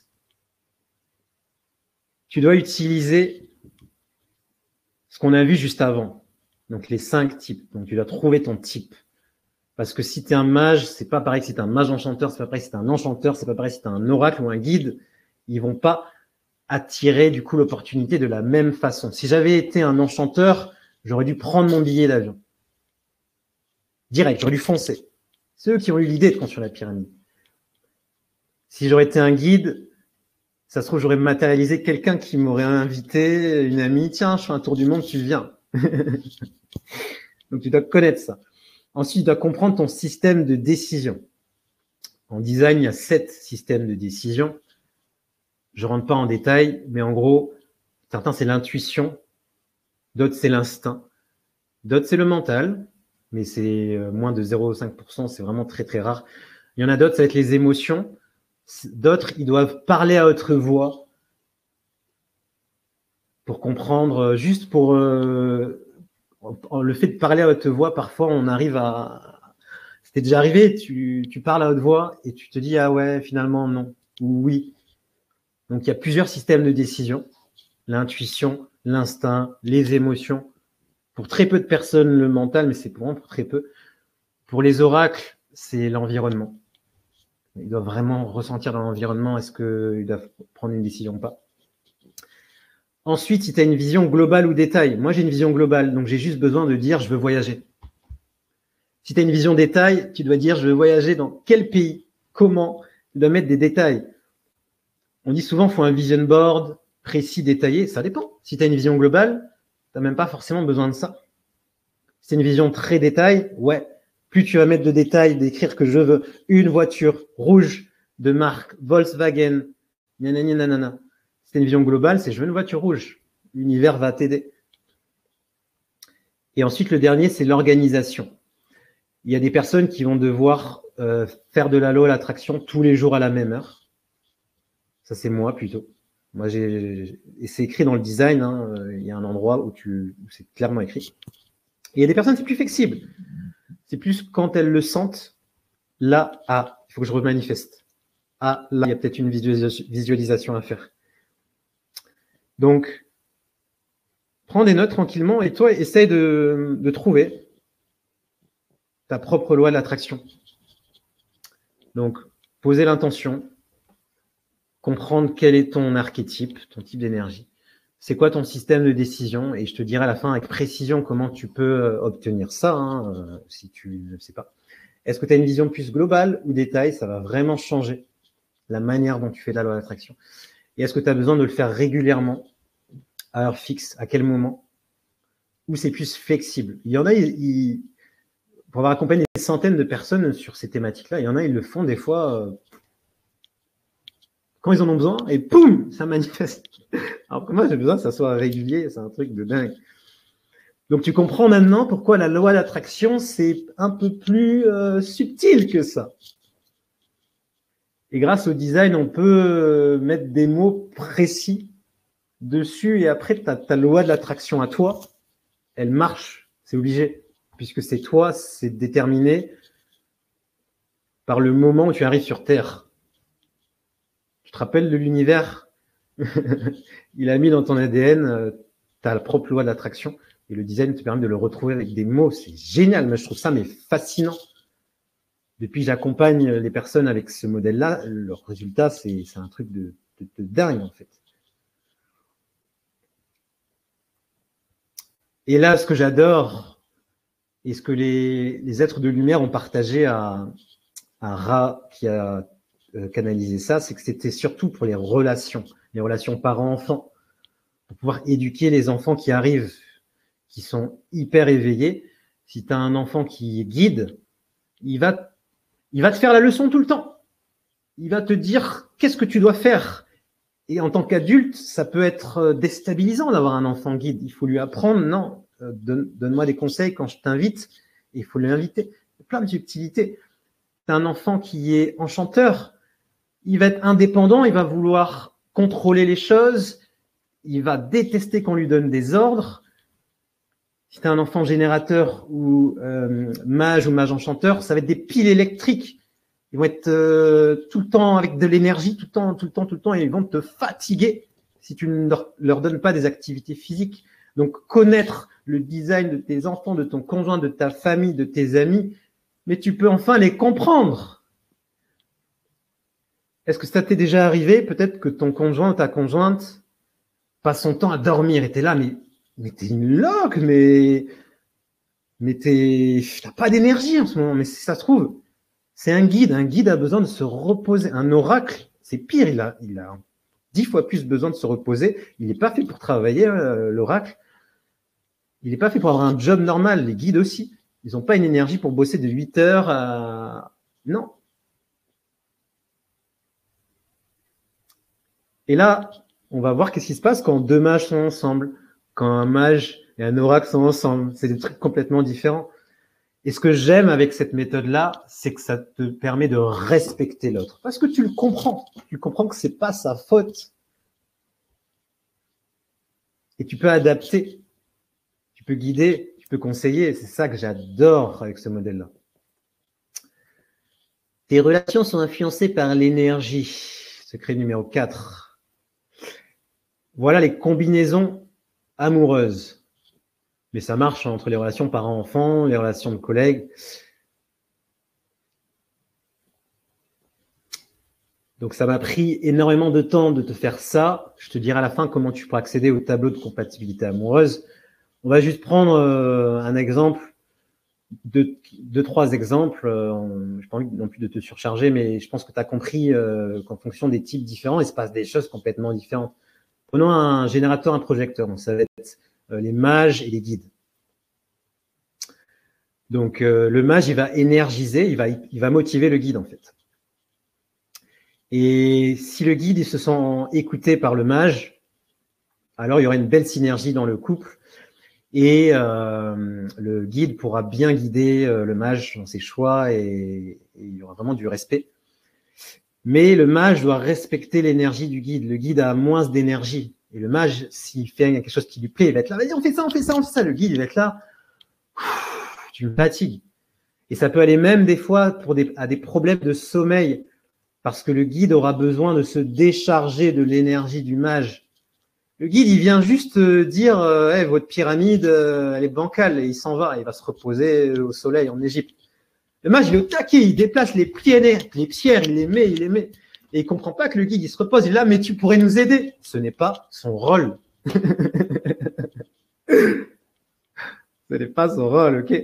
tu dois utiliser ce qu'on a vu juste avant. Donc, les 5 types. Donc, tu dois trouver ton type. Parce que si tu es un mage, c'est pas pareil que si tu es un mage enchanteur, c'est pas pareil si tu es un enchanteur, c'est pas pareil si tu es un oracle ou un guide. Ils vont pas attirer du coup l'opportunité de la même façon. Si j'avais été un enchanteur, j'aurais dû prendre mon billet d'avion. Direct, j'aurais dû foncer. C'est eux qui ont eu l'idée de construire la pyramide. Si j'aurais été un guide, ça se trouve, j'aurais matérialisé quelqu'un qui m'aurait invité, une amie, tiens, je fais un tour du monde, tu viens. Donc, tu dois connaître ça. Ensuite, tu dois comprendre ton système de décision. En design, il y a 7 systèmes de décision. Je ne rentre pas en détail, mais en gros, certains, c'est l'intuition, d'autres, c'est l'instinct, d'autres, c'est le mental, mais c'est moins de 0,5%, c'est vraiment très, très rare. Il y en a d'autres, ça va être les émotions. D'autres, ils doivent parler à haute voix pour comprendre, juste pour le fait de parler à haute voix, parfois, on arrive à... C'était déjà arrivé, tu parles à haute voix et tu te dis, ah ouais, finalement, non, ou oui. Donc, il y a plusieurs systèmes de décision. L'intuition, l'instinct, les émotions. Pour très peu de personnes, le mental, mais c'est vraiment pour très peu. Pour les oracles, c'est l'environnement. Ils doivent vraiment ressentir dans l'environnement, est-ce qu'ils doivent prendre une décision ou pas. Ensuite, si tu as une vision globale ou détail, moi j'ai une vision globale, donc j'ai juste besoin de dire je veux voyager. Si tu as une vision détail, tu dois dire je veux voyager dans quel pays, comment, tu dois mettre des détails. On dit souvent qu'il faut un vision board précis, détaillé, ça dépend. Si tu as une vision globale, tu n'as même pas forcément besoin de ça. Si c'est une vision très détail, ouais, plus tu vas mettre de détails, d'écrire que je veux une voiture rouge de marque Volkswagen, nanani nanana. Si c'est une vision globale, c'est je veux une voiture rouge. L'univers va t'aider. Et ensuite, le dernier, c'est l'organisation. Il y a des personnes qui vont devoir faire de la loi à l'attraction tous les jours à la même heure. Ça, c'est moi plutôt. Moi, et c'est écrit dans le design, hein, il y a un endroit où c'est clairement écrit. Et il y a des personnes, c'est plus flexible. C'est plus quand elles le sentent, là, ah, il faut que je remanifeste. Ah, là, il y a peut-être une visualisation à faire. Donc, prends des notes tranquillement et toi, essaye de trouver ta propre loi de l'attraction. Donc, poser l'intention, comprendre quel est ton archétype, ton type d'énergie. C'est quoi ton système de décision? Et je te dirai à la fin avec précision comment tu peux obtenir ça, hein, si tu ne sais pas. Est-ce que tu as une vision plus globale ou détail? Ça va vraiment changer la manière dont tu fais de la loi d'attraction. Et est-ce que tu as besoin de le faire régulièrement, à heure fixe, à quel moment? Ou c'est plus flexible? Il y en a, pour avoir accompagné des centaines de personnes sur ces thématiques-là, il y en a, ils le font des fois quand ils en ont besoin, et poum, ça manifeste. Alors que moi, j'ai besoin que ça soit régulier, c'est un truc de dingue. Donc, tu comprends maintenant pourquoi la loi d'attraction, c'est un peu plus subtil que ça. Et grâce au design, on peut mettre des mots précis dessus, et après, ta loi de l'attraction à toi, elle marche, c'est obligé, puisque c'est toi, c'est déterminé par le moment où tu arrives sur Terre. Tu te rappelles de l'univers? Il a mis dans ton ADN ta propre loi de l'attraction, et le design te permet de le retrouver avec des mots. C'est génial, moi je trouve ça mais fascinant. Depuis que j'accompagne les personnes avec ce modèle-là, leur résultat, c'est un truc de dingue en fait. Et là, ce que j'adore, et ce que les êtres de lumière ont partagé à Ra, qui a canalisé ça, c'est que c'était surtout pour les relations parents-enfants, pour pouvoir éduquer les enfants qui arrivent, qui sont hyper éveillés. Si tu as un enfant qui est guide, il va te faire la leçon tout le temps. Il va te dire qu'est-ce que tu dois faire. Et en tant qu'adulte, ça peut être déstabilisant d'avoir un enfant guide. Il faut lui apprendre, non, donne-moi des conseils quand je t'invite. Il faut l'inviter. Plein de subtilités. Tu as un enfant qui est enchanteur. Il va être indépendant, il va vouloir contrôler les choses. Il va détester qu'on lui donne des ordres. Si tu as un enfant générateur ou mage enchanteur, ça va être des piles électriques. Ils vont être tout le temps avec de l'énergie, tout le temps, et ils vont te fatiguer si tu ne leur donnes pas des activités physiques. Donc, connaître le design de tes enfants, de ton conjoint, de ta famille, de tes amis, mais tu peux enfin les comprendre. Est-ce que ça t'est déjà arrivé? Peut-être que ton conjoint ou ta conjointe passe son temps à dormir et t'es là, mais t'es une loque, mais t'as pas d'énergie en ce moment. Mais si ça se trouve, c'est un guide. Un guide a besoin de se reposer. Un oracle, c'est pire. Il a 10 fois plus besoin de se reposer. Il n'est pas fait pour travailler, l'oracle. Il n'est pas fait pour avoir un job normal. Les guides aussi. Ils n'ont pas une énergie pour bosser de 8 heures à... Non. Et là, on va voir qu'est-ce qui se passe quand deux mages sont ensemble, quand un mage et un oracle sont ensemble. C'est des trucs complètement différents. Et ce que j'aime avec cette méthode-là, c'est que ça te permet de respecter l'autre. Parce que tu le comprends. Tu comprends que c'est pas sa faute. Et tu peux adapter. Tu peux guider. Tu peux conseiller. C'est ça que j'adore avec ce modèle-là. Tes relations sont influencées par l'énergie. Secret numéro 4. Voilà les combinaisons amoureuses. Mais ça marche entre les relations parents-enfants, les relations de collègues. Donc, ça m'a pris énormément de temps de te faire ça. Je te dirai à la fin comment tu pourras accéder au tableau de compatibilité amoureuse. On va juste prendre un exemple, deux, trois exemples. Je n'ai pas envie non plus de te surcharger, mais je pense que tu as compris qu'en fonction des types différents, il se passe des choses complètement différentes. Prenons un générateur, un projecteur. Donc, ça va être les mages et les guides. Donc, le mage, il va énergiser, il va motiver le guide, en fait. Et si le guide, il se sent écouté par le mage, alors il y aura une belle synergie dans le couple. Et le guide pourra bien guider le mage dans ses choix et il y aura vraiment du respect. Mais le mage doit respecter l'énergie du guide. Le guide a moins d'énergie. Et le mage, s'il fait quelque chose qui lui plaît, il va être là, vas-y, on fait ça, on fait ça, on fait ça. Le guide, il va être là, tu me fatigues. Et ça peut aller même des fois à des problèmes de sommeil, parce que le guide aura besoin de se décharger de l'énergie du mage. Le guide, il vient juste dire hey, votre pyramide, elle est bancale, et il s'en va, il va se reposer au soleil en Égypte. Le mage, il est au taquet, il déplace les pierres, il les met. Et il comprend pas que le guide, il se repose, il est là, mais tu pourrais nous aider. Ce n'est pas son rôle. Ce n'est pas son rôle, ok?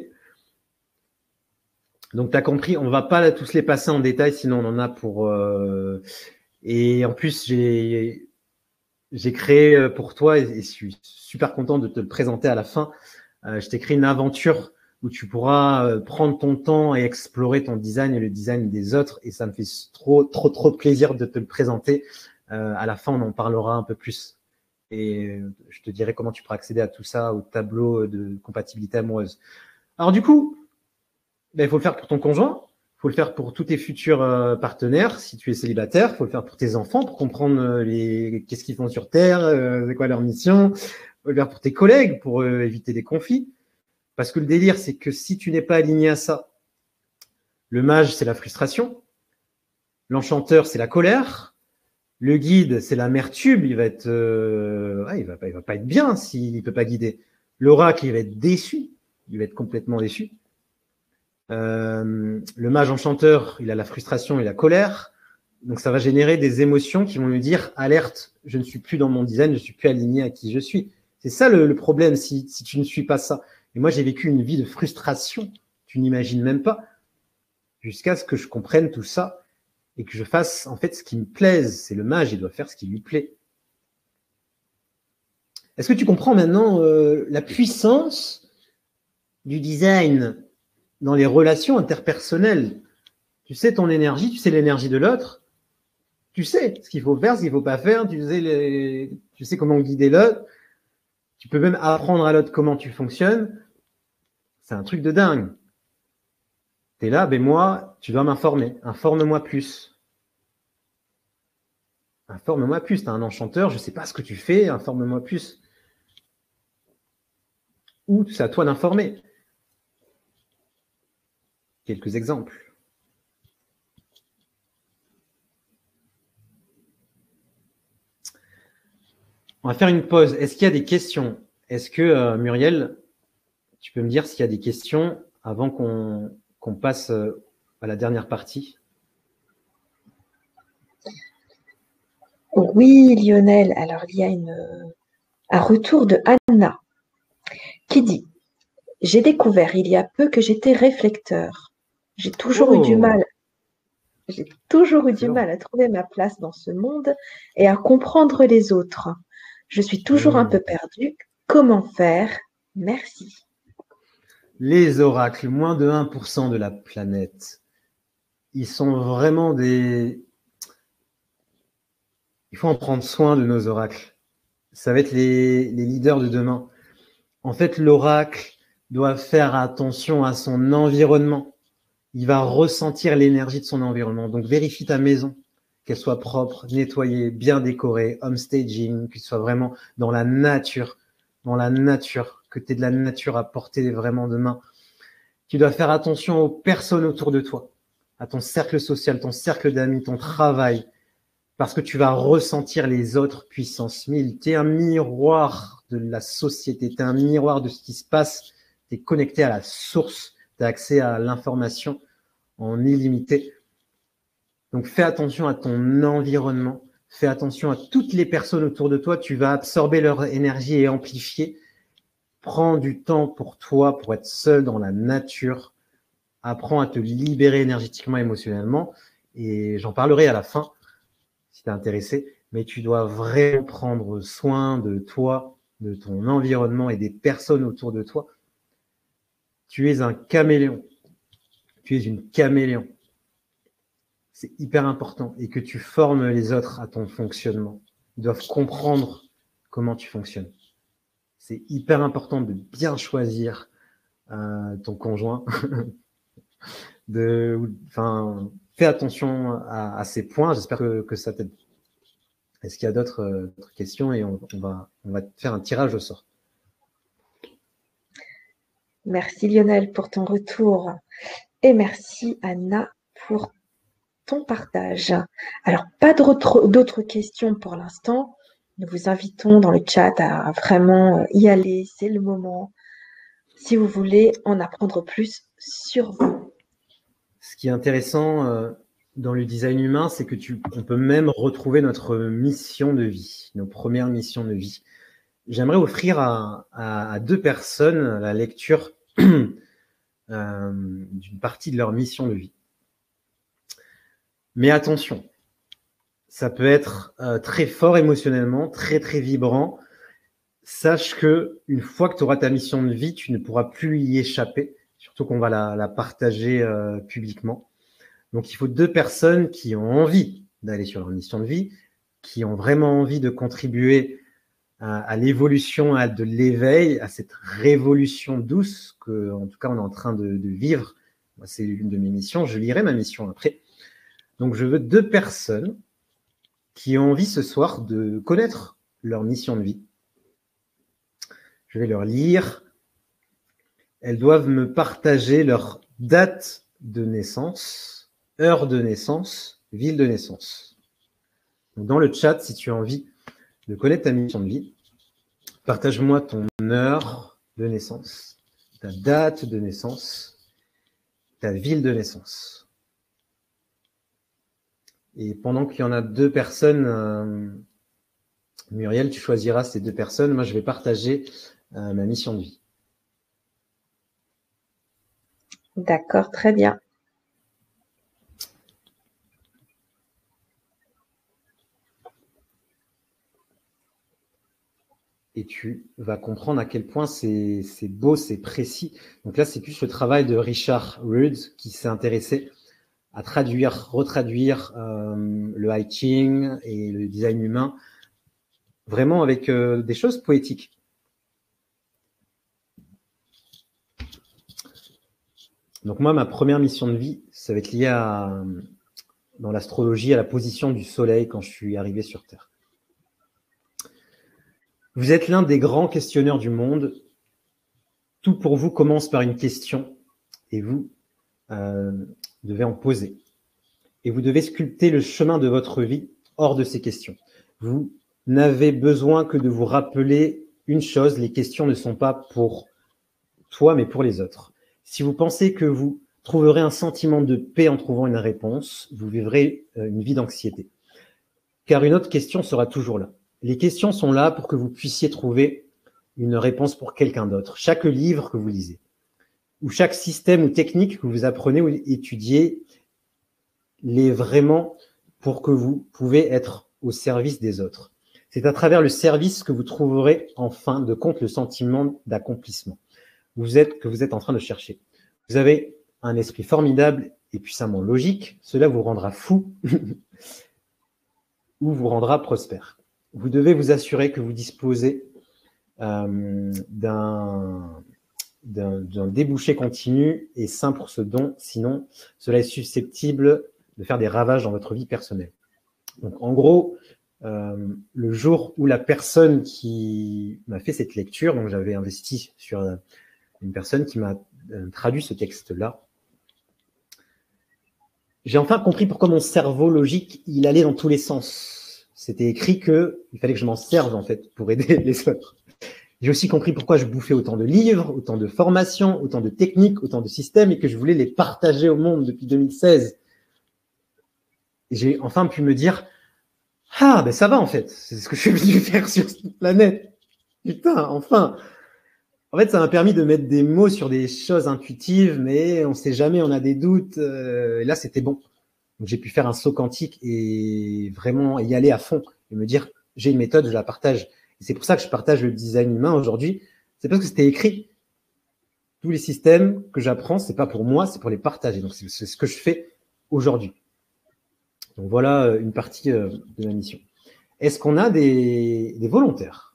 Donc, tu as compris, on ne va pas tous les passer en détail, sinon on en a pour... Et en plus, j'ai créé pour toi, et je suis super content de te le présenter à la fin, je t'ai créé une aventure où tu pourras prendre ton temps et explorer ton design et le design des autres. Et ça me fait trop plaisir de te le présenter. À la fin, on en parlera un peu plus. Et je te dirai comment tu pourras accéder à tout ça, au tableau de compatibilité amoureuse. Alors du coup, il faut le faire pour ton conjoint, il faut le faire pour tous tes futurs partenaires, si tu es célibataire, il faut le faire pour tes enfants, pour comprendre qu'est-ce qu'ils font sur Terre, c'est quoi leur mission, il faut le faire pour tes collègues, pour éviter des conflits. Parce que le délire, c'est que si tu n'es pas aligné à ça, le mage, c'est la frustration, l'enchanteur, c'est la colère, le guide, c'est l'amertume, il va être, il va pas être bien s'il ne peut pas guider. L'oracle, il va être déçu, il va être complètement déçu. Le mage enchanteur, il a la frustration et la colère. Donc, ça va générer des émotions qui vont lui dire « Alerte, je ne suis plus dans mon design, je ne suis plus aligné à qui je suis. » C'est ça le problème si tu ne suis pas ça. Et moi, j'ai vécu une vie de frustration, tu n'imagines même pas, jusqu'à ce que je comprenne tout ça et que je fasse en fait ce qui me plaise. C'est le mage, il doit faire ce qui lui plaît. Est-ce que tu comprends maintenant la puissance du design dans les relations interpersonnelles? Tu sais ton énergie, tu sais l'énergie de l'autre, tu sais ce qu'il faut faire, ce qu'il ne faut pas faire, tu sais comment guider l'autre, tu peux même apprendre à l'autre comment tu fonctionnes. C'est un truc de dingue. Tu es là, ben moi, tu dois m'informer. Informe-moi plus. Informe-moi plus. Tu es un enchanteur, je ne sais pas ce que tu fais, informe-moi plus. Ou c'est à toi d'informer. Quelques exemples. On va faire une pause. Est-ce qu'il y a des questions? Est-ce que, Muriel, tu peux me dire s'il y a des questions avant qu'on passe à la dernière partie? Oui, Lionel. Alors, il y a un retour de Anna qui dit « J'ai découvert il y a peu que j'étais réflecteur. J'ai toujours eu du mal. J'ai toujours eu du mal à trouver ma place dans ce monde et à comprendre les autres. Je suis toujours un peu perdue. Comment faire? Merci. » Les oracles, moins de 1% de la planète. Ils sont vraiment des... Il faut en prendre soin de nos oracles. Ça va être les leaders de demain. En fait, l'oracle doit faire attention à son environnement. Il va ressentir l'énergie de son environnement. Donc, vérifie ta maison, qu'elle soit propre, nettoyée, bien décorée, homestaging, que ce soit vraiment dans la nature, que tu aies de la nature à porter vraiment de main. Tu dois faire attention aux personnes autour de toi, à ton cercle social, ton cercle d'amis, ton travail, parce que tu vas ressentir les autres puissances 1000. Tu es un miroir de la société, tu es un miroir de ce qui se passe, tu es connecté à la source, tu as accès à l'information en illimité. Donc fais attention à ton environnement, fais attention à toutes les personnes autour de toi, tu vas absorber leur énergie et amplifier. Prends du temps pour toi, pour être seul dans la nature, apprends à te libérer énergétiquement, émotionnellement, et j'en parlerai à la fin, si tu es intéressé, mais tu dois vraiment prendre soin de toi, de ton environnement et des personnes autour de toi. Tu es un caméléon. Tu es une caméléon. C'est hyper important et que tu formes les autres à ton fonctionnement. Ils doivent comprendre comment tu fonctionnes. C'est hyper important de bien choisir ton conjoint. Fais attention à ces points. J'espère que ça t'aide. Est-ce qu'il y a d'autres questions? Et on va faire un tirage au sort. Merci Lionel pour ton retour et merci Anna pour ton partage. Alors, pas d'autres questions pour l'instant. Nous vous invitons dans le chat à vraiment y aller. C'est le moment. Si vous voulez en apprendre plus sur vous. Ce qui est intéressant dans le design humain, c'est que on peut même retrouver notre mission de vie, nos premières missions de vie. J'aimerais offrir à 2 personnes la lecture d'une partie de leur mission de vie. Mais attention, ça peut être très fort émotionnellement, très très vibrant. Sache que une fois que tu auras ta mission de vie, tu ne pourras plus y échapper, surtout qu'on va la partager publiquement. Donc, il faut 2 personnes qui ont envie d'aller sur leur mission de vie, qui ont vraiment envie de contribuer à l'évolution, à de l'éveil, à cette révolution douce que, en tout cas, on est en train de vivre. C'est l'une de mes missions. Je lirai ma mission après. Donc, je veux 2 personnes qui ont envie ce soir de connaître leur mission de vie. Je vais leur lire. Elles doivent me partager leur date de naissance, heure de naissance, ville de naissance. Donc, dans le chat, si tu as envie de connaître ta mission de vie, partage-moi ton heure de naissance, ta date de naissance, ta ville de naissance. Et pendant qu'il y en a 2 personnes, Muriel, tu choisiras ces 2 personnes. Moi, je vais partager ma mission de vie. D'accord, très bien. Et tu vas comprendre à quel point c'est beau, c'est précis. Donc là, c'est plus le travail de Richard Rudd qui s'est intéressé à traduire, retraduire le I Ching et le design humain, vraiment avec des choses poétiques. Donc moi, ma première mission de vie, ça va être lié dans l'astrologie à la position du soleil quand je suis arrivé sur Terre. Vous êtes l'un des grands questionneurs du monde. Tout pour vous commence par une question et vous devez en poser. Et vous devez sculpter le chemin de votre vie hors de ces questions. Vous n'avez besoin que de vous rappeler une chose, les questions ne sont pas pour toi, mais pour les autres. Si vous pensez que vous trouverez un sentiment de paix en trouvant une réponse, vous vivrez une vie d'anxiété. Car une autre question sera toujours là. Les questions sont là pour que vous puissiez trouver une réponse pour quelqu'un d'autre. Chaque livre que vous lisez, ou chaque système ou technique que vous apprenez ou étudiez, l'est vraiment pour que vous pouvez être au service des autres. C'est à travers le service que vous trouverez en fin de compte le sentiment d'accomplissement que vous êtes en train de chercher. Vous avez un esprit formidable et puissamment logique. Cela vous rendra fou ou vous rendra prospère. Vous devez vous assurer que vous disposez d'un débouché continu et sain pour ce don, sinon cela est susceptible de faire des ravages dans votre vie personnelle. Donc en gros, le jour où la personne qui m'a fait cette lecture, donc j'avais investi sur une personne qui m'a traduit ce texte-là, j'ai enfin compris pourquoi mon cerveau logique, il allait dans tous les sens. C'était écrit qu'il fallait que je m'en serve en fait pour aider les autres. J'ai aussi compris pourquoi je bouffais autant de livres, autant de formations, autant de techniques, autant de systèmes et que je voulais les partager au monde depuis 2016. Et j'ai enfin pu me dire, ah, ben ça va en fait, c'est ce que je suis venu faire sur cette planète. Putain, enfin. En fait, ça m'a permis de mettre des mots sur des choses intuitives, mais on ne sait jamais, on a des doutes. Et là, c'était bon. Donc, j'ai pu faire un saut quantique et vraiment y aller à fond et me dire, j'ai une méthode, je la partage. Et c'est pour ça que je partage le design humain aujourd'hui. C'est parce que c'était écrit. Tous les systèmes que j'apprends, c'est pas pour moi, c'est pour les partager. Donc, c'est ce que je fais aujourd'hui. Donc, voilà une partie de ma mission. Est-ce qu'on a des volontaires?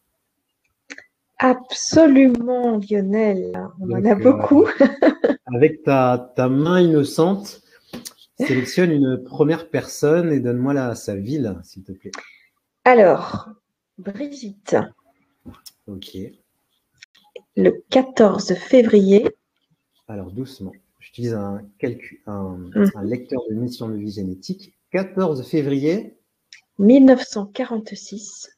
Absolument, Lionel. On en a beaucoup. Avec ta main innocente, sélectionne une première personne et donne-moi sa ville, s'il te plaît. Alors, Brigitte. Ok. Le 14 février. Alors, doucement. J'utilise un lecteur de mission de vie génétique. 14 février 1946.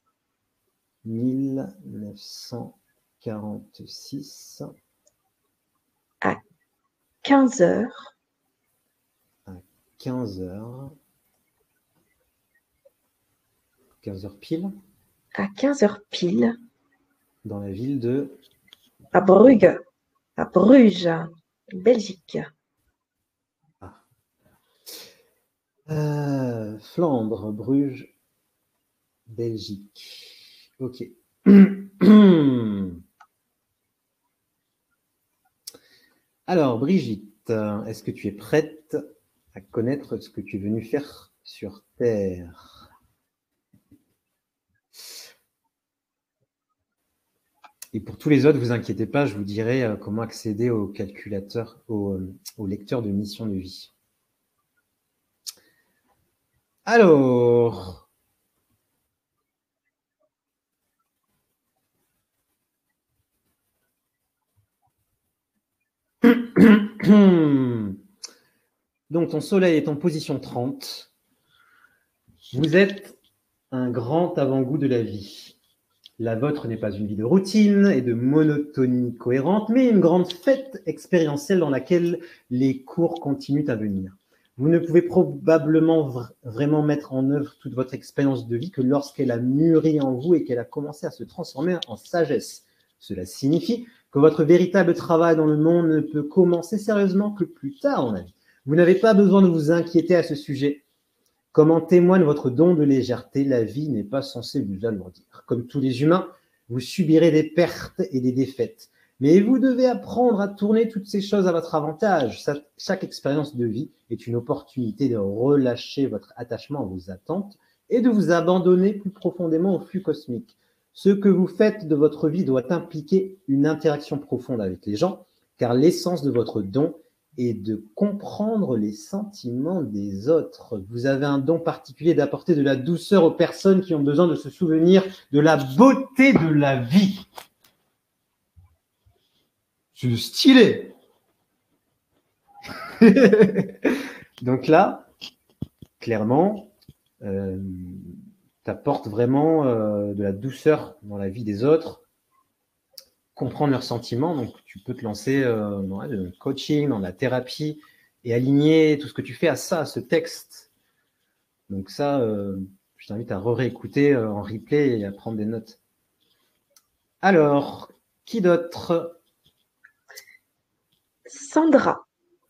1946. À 15 heures. À 15 heures. 15 heures pile. À 15 heures pile. Dans la ville de... À Brugge. À Bruges, Belgique. Flandre, Bruges, Belgique. Ok. Alors, Brigitte, est-ce que tu es prête à connaître ce que tu es venue faire sur Terre? Et pour tous les autres, vous inquiétez pas, je vous dirai comment accéder au calculateur, au lecteur de mission de vie. Alors, donc ton soleil est en position 30. Vous êtes un grand avant-goût de la vie. La vôtre n'est pas une vie de routine et de monotonie cohérente, mais une grande fête expérientielle dans laquelle les cours continuent à venir. Vous ne pouvez probablement vraiment mettre en œuvre toute votre expérience de vie que lorsqu'elle a mûri en vous et qu'elle a commencé à se transformer en sagesse. Cela signifie que votre véritable travail dans le monde ne peut commencer sérieusement que plus tard dans la vie. Vous n'avez pas besoin de vous inquiéter à ce sujet. Comme en témoigne votre don de légèreté, la vie n'est pas censée vous alourdir. Comme tous les humains, vous subirez des pertes et des défaites. Mais vous devez apprendre à tourner toutes ces choses à votre avantage. Chaque expérience de vie est une opportunité de relâcher votre attachement à vos attentes et de vous abandonner plus profondément au flux cosmique. Ce que vous faites de votre vie doit impliquer une interaction profonde avec les gens, car l'essence de votre don et de comprendre les sentiments des autres. Vous avez un don particulier d'apporter de la douceur aux personnes qui ont besoin de se souvenir de la beauté de la vie. C'est stylé. Donc là, clairement, tu apportes vraiment de la douceur dans la vie des autres, comprendre leurs sentiments. Donc, tu peux te lancer dans le coaching, dans la thérapie et aligner tout ce que tu fais à ça, à ce texte. Donc ça, je t'invite à réécouter en replay et à prendre des notes. Alors, qui d'autre? Sandra.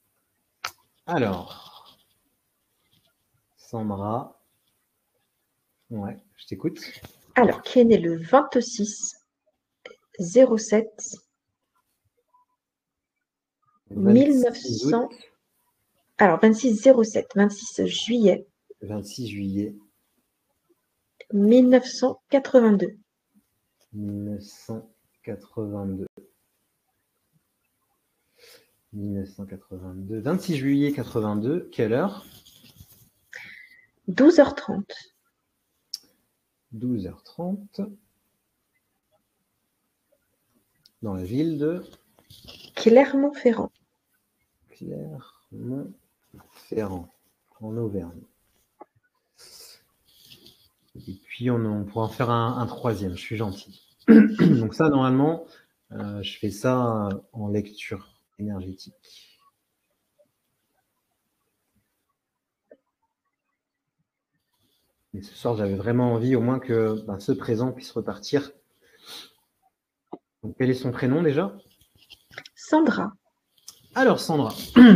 Alors, Sandra. Ouais, je t'écoute. Alors, qui est né le 26 07 1900. Alors, 26 07, 26 juillet. 26 juillet. 1982. 1982. 1982. 26 juillet 82. Quelle heure? 12h30. 12h30. Dans la ville de Clermont-Ferrand. Clermont-Ferrand, en Auvergne. Et puis, on pourra en faire un troisième, je suis gentil. Donc ça, normalement, je fais ça en lecture énergétique. Mais ce soir, j'avais vraiment envie au moins que ce présent puisse repartir. Donc, quel est son prénom déjà? Sandra. Alors, Sandra,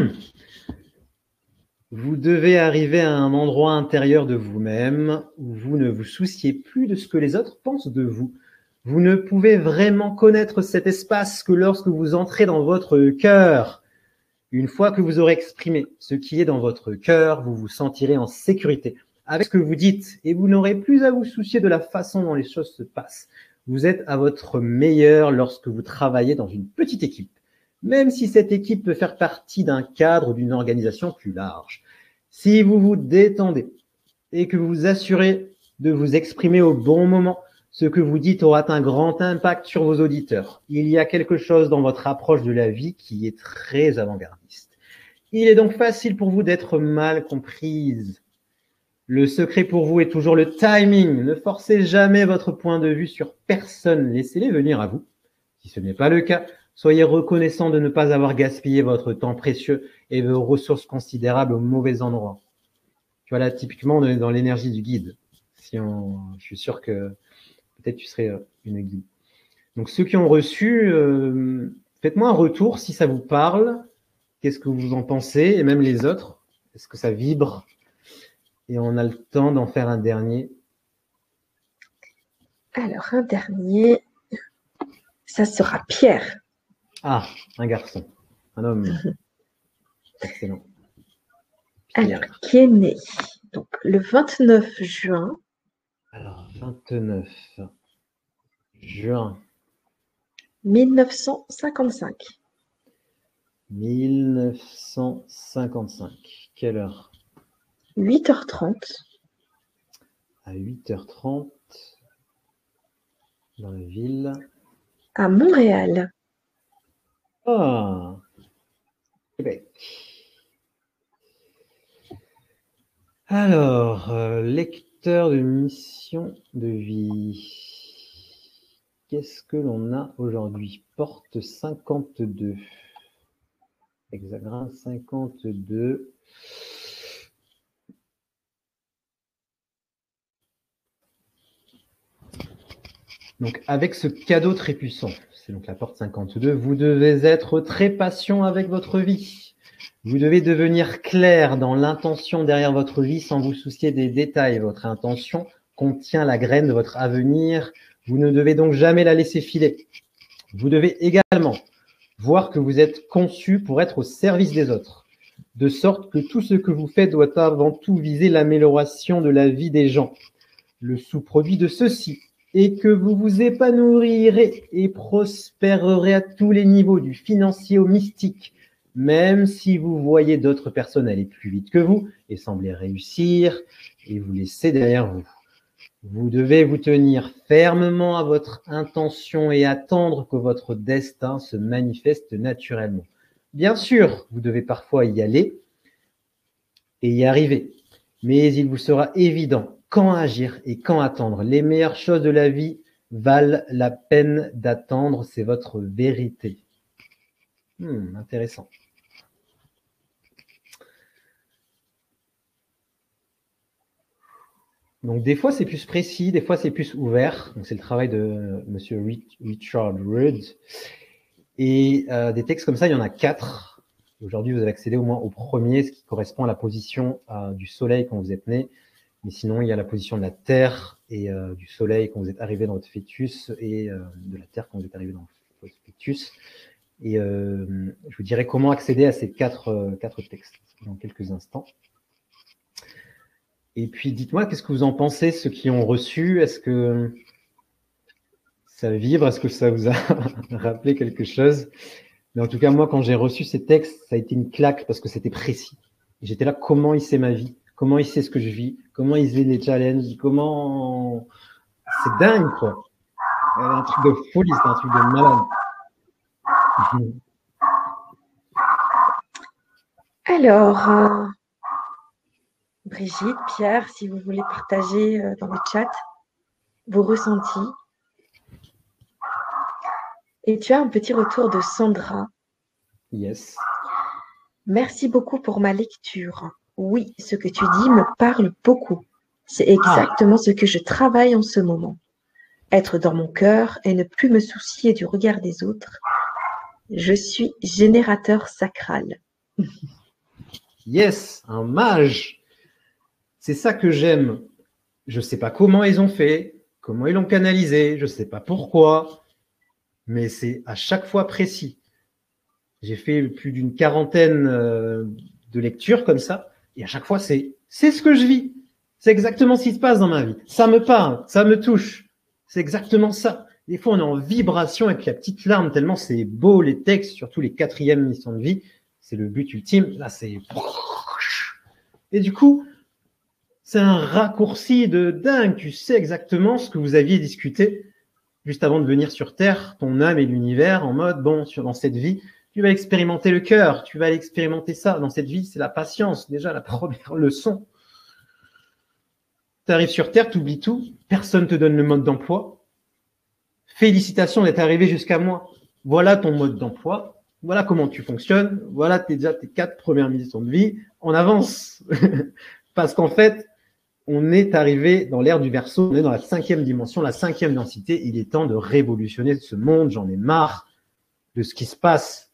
vous devez arriver à un endroit intérieur de vous-même où vous ne vous souciez plus de ce que les autres pensent de vous. Vous ne pouvez vraiment connaître cet espace que lorsque vous entrez dans votre cœur. Une fois que vous aurez exprimé ce qui est dans votre cœur, vous vous sentirez en sécurité avec ce que vous dites et vous n'aurez plus à vous soucier de la façon dont les choses se passent. Vous êtes à votre meilleur lorsque vous travaillez dans une petite équipe, même si cette équipe peut faire partie d'un cadre ou d'une organisation plus large. Si vous vous détendez et que vous vous assurez de vous exprimer au bon moment, ce que vous dites aura un grand impact sur vos auditeurs. Il y a quelque chose dans votre approche de la vie qui est très avant-gardiste. Il est donc facile pour vous d'être mal comprise. Le secret pour vous est toujours le timing. Ne forcez jamais votre point de vue sur personne. Laissez-les venir à vous. Si ce n'est pas le cas, soyez reconnaissant de ne pas avoir gaspillé votre temps précieux et vos ressources considérables au mauvais endroit. Tu vois là, typiquement, on est dans l'énergie du guide. Je suis sûr que peut-être tu serais une guide. Donc, ceux qui ont reçu, faites-moi un retour si ça vous parle. Qu'est-ce que vous en pensez? Et même les autres, est-ce que ça vibre? Et on a le temps d'en faire un dernier. Alors, un dernier, ça sera Pierre. Ah, un garçon, un homme. Excellent. Pierre. Alors, qui est né donc, le 29 juin. Alors, 29 juin 1955. 1955. Quelle heure? 8h30. À 8h30, dans la ville. À Montréal. Ah, Québec. Alors, lecteur de mission de vie. Qu'est-ce que l'on a aujourd'hui? Porte 52. Hexagramme 52. Donc, avec ce cadeau très puissant, c'est donc la porte 52, vous devez être très patient avec votre vie. Vous devez devenir clair dans l'intention derrière votre vie sans vous soucier des détails. Votre intention contient la graine de votre avenir. Vous ne devez donc jamais la laisser filer. Vous devez également voir que vous êtes conçu pour être au service des autres, de sorte que tout ce que vous faites doit avant tout viser l'amélioration de la vie des gens. Le sous-produit de ceci est que vous vous épanouirez et prospérerez à tous les niveaux, du financier au mystique, même si vous voyez d'autres personnes aller plus vite que vous et sembler réussir et vous laisser derrière vous. Vous devez vous tenir fermement à votre intention et attendre que votre destin se manifeste naturellement. Bien sûr, vous devez parfois y aller et y arriver, mais il vous sera évident quand agir et quand attendre. Les meilleures choses de la vie valent la peine d'attendre, c'est votre vérité. Intéressant. Donc, des fois, c'est plus précis, des fois, c'est plus ouvert. Donc, c'est le travail de monsieur Richard Rudd. Et des textes comme ça, il y en a 4. Aujourd'hui, vous avez accédé au moins au premier, ce qui correspond à la position du soleil quand vous êtes né. Mais sinon, il y a la position de la Terre et du soleil quand vous êtes arrivé dans votre fœtus et de la Terre quand vous êtes arrivé dans votre fœtus. Et je vous dirai comment accéder à ces 4 textes dans quelques instants. Et puis, dites-moi, qu'est-ce que vous en pensez, ceux qui ont reçu? Est-ce que ça vibre? Est-ce que ça vous a rappelé quelque chose? Mais en tout cas, moi, quand j'ai reçu ces textes, ça a été une claque parce que c'était précis. Et j'étais là, comment il sait ma vie? Comment il sait ce que je vis? Comment il sait les challenges? Comment... C'est dingue, quoi. Un truc de folie, c'est un truc de malade. Alors, Brigitte, Pierre, si vous voulez partager dans le chat vos ressentis. Et tu as un petit retour de Sandra. Yes. Merci beaucoup pour ma lecture. Oui, ce que tu dis me parle beaucoup. C'est exactement ce que je travaille en ce moment. Être dans mon cœur et ne plus me soucier du regard des autres. Je suis générateur sacral. Yes, un mage. C'est ça que j'aime. Je ne sais pas comment ils ont fait, comment ils l'ont canalisé, je ne sais pas pourquoi, mais c'est à chaque fois précis. J'ai fait plus d'une quarantaine de lectures comme ça, et à chaque fois, c'est ce que je vis. C'est exactement ce qui se passe dans ma vie. Ça me parle, ça me touche. C'est exactement ça. Des fois, on est en vibration avec la petite larme, tellement c'est beau les textes, surtout les 4e missions de vie. C'est le but ultime. Là, c'est... Et du coup, c'est un raccourci de dingue. Tu sais exactement ce que vous aviez discuté juste avant de venir sur Terre, ton âme et l'univers, en mode, bon, dans cette vie, tu vas expérimenter le cœur, tu vas aller expérimenter ça. Dans cette vie, c'est la patience, déjà la première leçon. Tu arrives sur Terre, tu oublies tout, personne ne te donne le mode d'emploi. Félicitations d'être arrivé jusqu'à moi. Voilà ton mode d'emploi, voilà comment tu fonctionnes, voilà déjà tes 4 premières missions de vie, on avance. Parce qu'en fait, on est arrivé dans l'ère du Verseau, on est dans la 5e dimension, la 5e densité. Il est temps de révolutionner ce monde. J'en ai marre de ce qui se passe.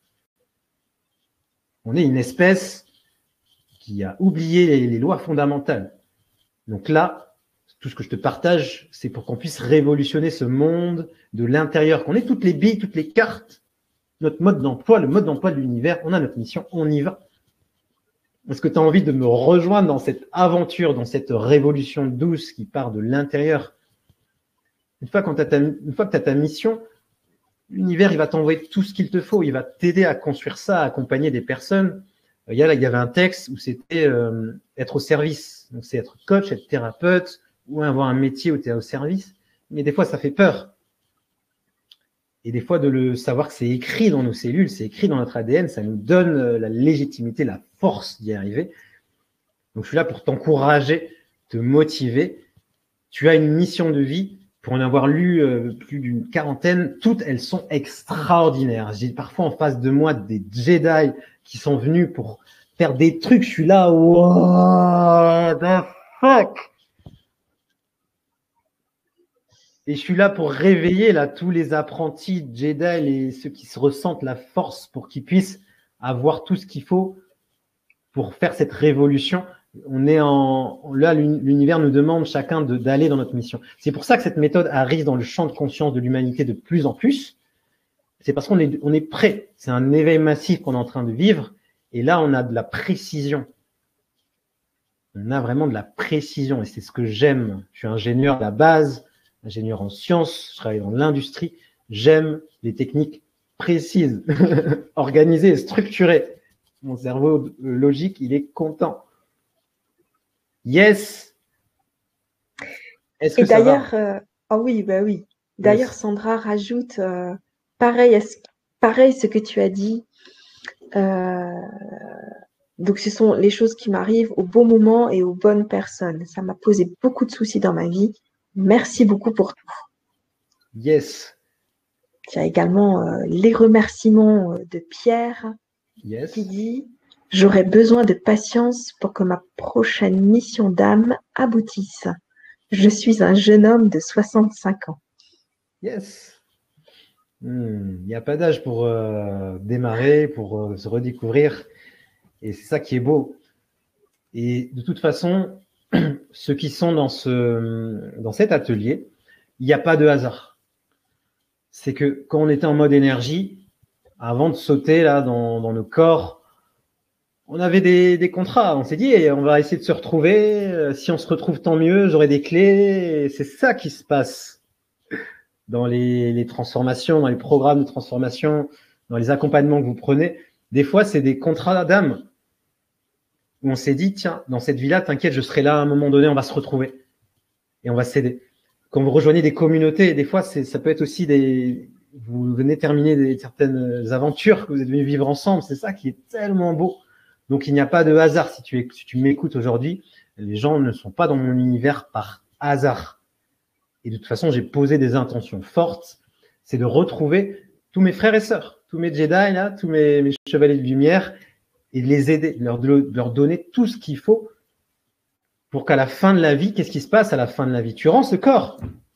On est une espèce qui a oublié les lois fondamentales. Donc là, tout ce que je te partage, c'est pour qu'on puisse révolutionner ce monde de l'intérieur, qu'on ait toutes les billes, toutes les cartes, notre mode d'emploi, le mode d'emploi de l'univers. On a notre mission, on y va. Est-ce que tu as envie de me rejoindre dans cette aventure, dans cette révolution douce qui part de l'intérieur? Une fois que tu as ta mission, l'univers, il va t'envoyer tout ce qu'il te faut. Il va t'aider à construire ça, à accompagner des personnes. Il y avait un texte où c'était être au service. Donc, c'est être coach, être thérapeute, ou avoir un métier où tu es au service. Mais des fois, ça fait peur. Et des fois, de le savoir que c'est écrit dans nos cellules, c'est écrit dans notre ADN, ça nous donne la légitimité, la force d'y arriver. Donc, je suis là pour t'encourager, te motiver. Tu as une mission de vie. Pour en avoir lu plus d'une quarantaine, toutes elles sont extraordinaires. J'ai parfois en face de moi des Jedi qui sont venus pour faire des trucs. Je suis là, what the fuck? Et je suis là pour réveiller là tous les apprentis Jedi, ceux qui se ressentent la force pour qu'ils puissent avoir tout ce qu'il faut pour faire cette révolution. Là, l'univers nous demande chacun d'aller dans notre mission. C'est pour ça que cette méthode arrive dans le champ de conscience de l'humanité de plus en plus. C'est parce qu'on est prêt. C'est un éveil massif qu'on est en train de vivre. Et là, on a de la précision. On a vraiment de la précision. Et c'est ce que j'aime. Je suis ingénieur à la base, ingénieur en sciences. Je travaille dans l'industrie. J'aime les techniques précises, organisées et structurées. Mon cerveau logique, il est content. Yes. Est-ce que d'ailleurs, oui, bah oui. D'ailleurs, yes. Sandra rajoute pareil, ce que tu as dit. Donc, ce sont les choses qui m'arrivent au bon moment et aux bonnes personnes. Ça m'a posé beaucoup de soucis dans ma vie. Merci beaucoup pour tout. Yes. Il y a également les remerciements de Pierre yes. qui dit « J'aurais besoin de patience pour que ma prochaine mission d'âme aboutisse. Je suis un jeune homme de 65 ans. » Yes. Il n'y a pas d'âge pour démarrer, pour se redécouvrir. Et c'est ça qui est beau. Et de toute façon, ceux qui sont dans cet atelier, il n'y a pas de hasard. C'est que quand on était en mode énergie, avant de sauter là dans nos corps, on avait des contrats. On s'est dit, on va essayer de se retrouver. Si on se retrouve, tant mieux. J'aurai des clés. C'est ça qui se passe dans les transformations, dans les programmes de transformation, dans les accompagnements que vous prenez. Des fois, c'est des contrats d'âme où on s'est dit, tiens, dans cette vie-là, t'inquiète, je serai là à un moment donné, on va se retrouver et on va s'aider. Quand vous rejoignez des communautés, des fois, ça peut être aussi vous venez terminer certaines aventures que vous êtes venus vivre ensemble. C'est ça qui est tellement beau. Donc, il n'y a pas de hasard. Si tu m'écoutes aujourd'hui, les gens ne sont pas dans mon univers par hasard. Et de toute façon, j'ai posé des intentions fortes. C'est de retrouver tous mes frères et sœurs, tous mes Jedi, là, tous mes chevaliers de lumière, et de les aider, de leur donner tout ce qu'il faut pour qu'à la fin de la vie, qu'est-ce qui se passe à la fin de la vie? Tu rends ce corps.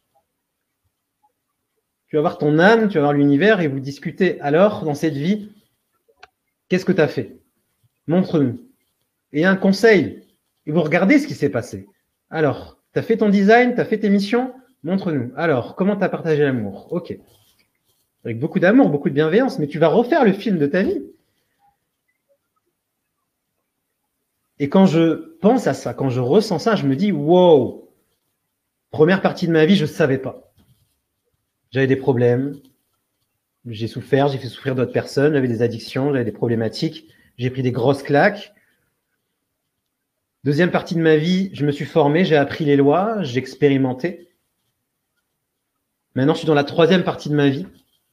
Tu vas voir ton âme, tu vas voir l'univers et vous discutez. Alors, dans cette vie, qu'est-ce que tu as fait? Montre-nous. Et un conseil. Et vous regardez ce qui s'est passé. Alors, tu as fait ton design, tu as fait tes missions, montre-nous. Alors, comment tu as partagé l'amour? Ok. Avec beaucoup d'amour, beaucoup de bienveillance, mais tu vas refaire le film de ta vie. Et quand je pense à ça, quand je ressens ça, je me dis, wow, première partie de ma vie, je ne savais pas. J'avais des problèmes, j'ai souffert, j'ai fait souffrir d'autres personnes, j'avais des addictions, j'avais des problématiques, j'ai pris des grosses claques. Deuxième partie de ma vie, je me suis formé, j'ai appris les lois, j'ai expérimenté. Maintenant, je suis dans la troisième partie de ma vie.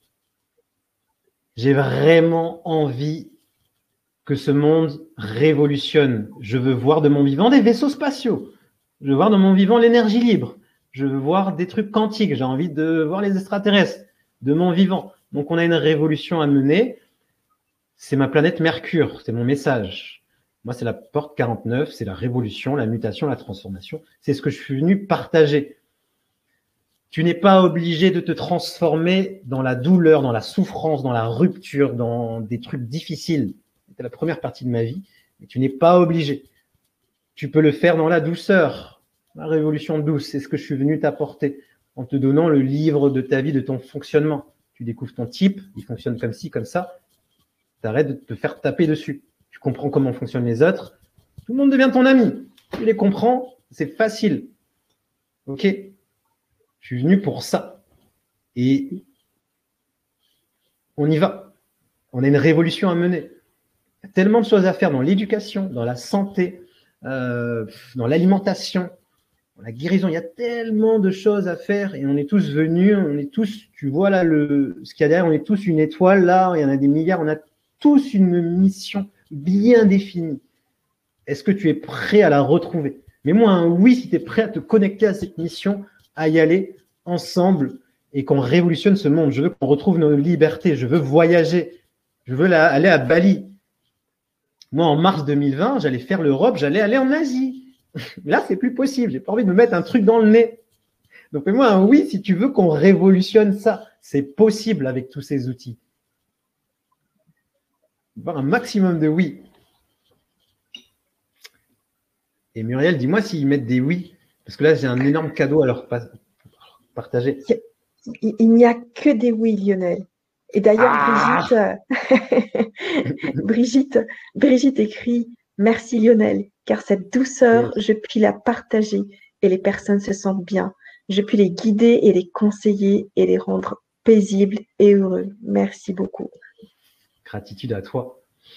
J'ai vraiment envie que ce monde révolutionne. Je veux voir de mon vivant des vaisseaux spatiaux. Je veux voir de mon vivant l'énergie libre. Je veux voir des trucs quantiques. J'ai envie de voir les extraterrestres de mon vivant. Donc, on a une révolution à mener. C'est ma planète Mercure. C'est mon message. Moi, c'est la porte 49. C'est la révolution, la mutation, la transformation. C'est ce que je suis venu partager. Tu n'es pas obligé de te transformer dans la douleur, dans la souffrance, dans la rupture, dans des trucs difficiles. C'était la première partie de ma vie, mais tu n'es pas obligé. Tu peux le faire dans la douceur, la révolution douce. C'est ce que je suis venu t'apporter en te donnant le livre de ta vie, de ton fonctionnement. Tu découvres ton type, il fonctionne comme ci, comme ça. Tu arrêtes de te faire taper dessus. Tu comprends comment fonctionnent les autres. Tout le monde devient ton ami. Tu les comprends, c'est facile. Ok ? Je suis venu pour ça. Et On y va. On a une révolution à mener. Il y a tellement de choses à faire dans l'éducation, dans la santé, dans l'alimentation, dans la guérison. Il y a tellement de choses à faire et on est tous venus, on est tous, tu vois là ce qu'il y a derrière, on est tous une étoile là, il y en a des milliards, on a tous une mission bien définie. Est-ce que tu es prêt à la retrouver? Mets-moi un oui si tu es prêt à te connecter à cette mission, à y aller ensemble et qu'on révolutionne ce monde. Je veux qu'on retrouve nos libertés, je veux voyager, je veux aller à Bali. Moi, en mars 2020, j'allais faire l'Europe, j'allais aller en Asie. Là, c'est plus possible. J'ai pas envie de me mettre un truc dans le nez. Donc, fais-moi un oui si tu veux qu'on révolutionne ça. C'est possible avec tous ces outils. Avoir un maximum de oui. Et Muriel, dis-moi s'ils mettent des oui, parce que là, j'ai un énorme cadeau à leur partager. Il n'y a que des oui, Lionel. Et d'ailleurs, Brigitte écrit « Merci Lionel, car cette douceur, je puis la partager et les personnes se sentent bien. Je puis les guider et les conseiller et les rendre paisibles et heureux. Merci beaucoup. » Gratitude à toi.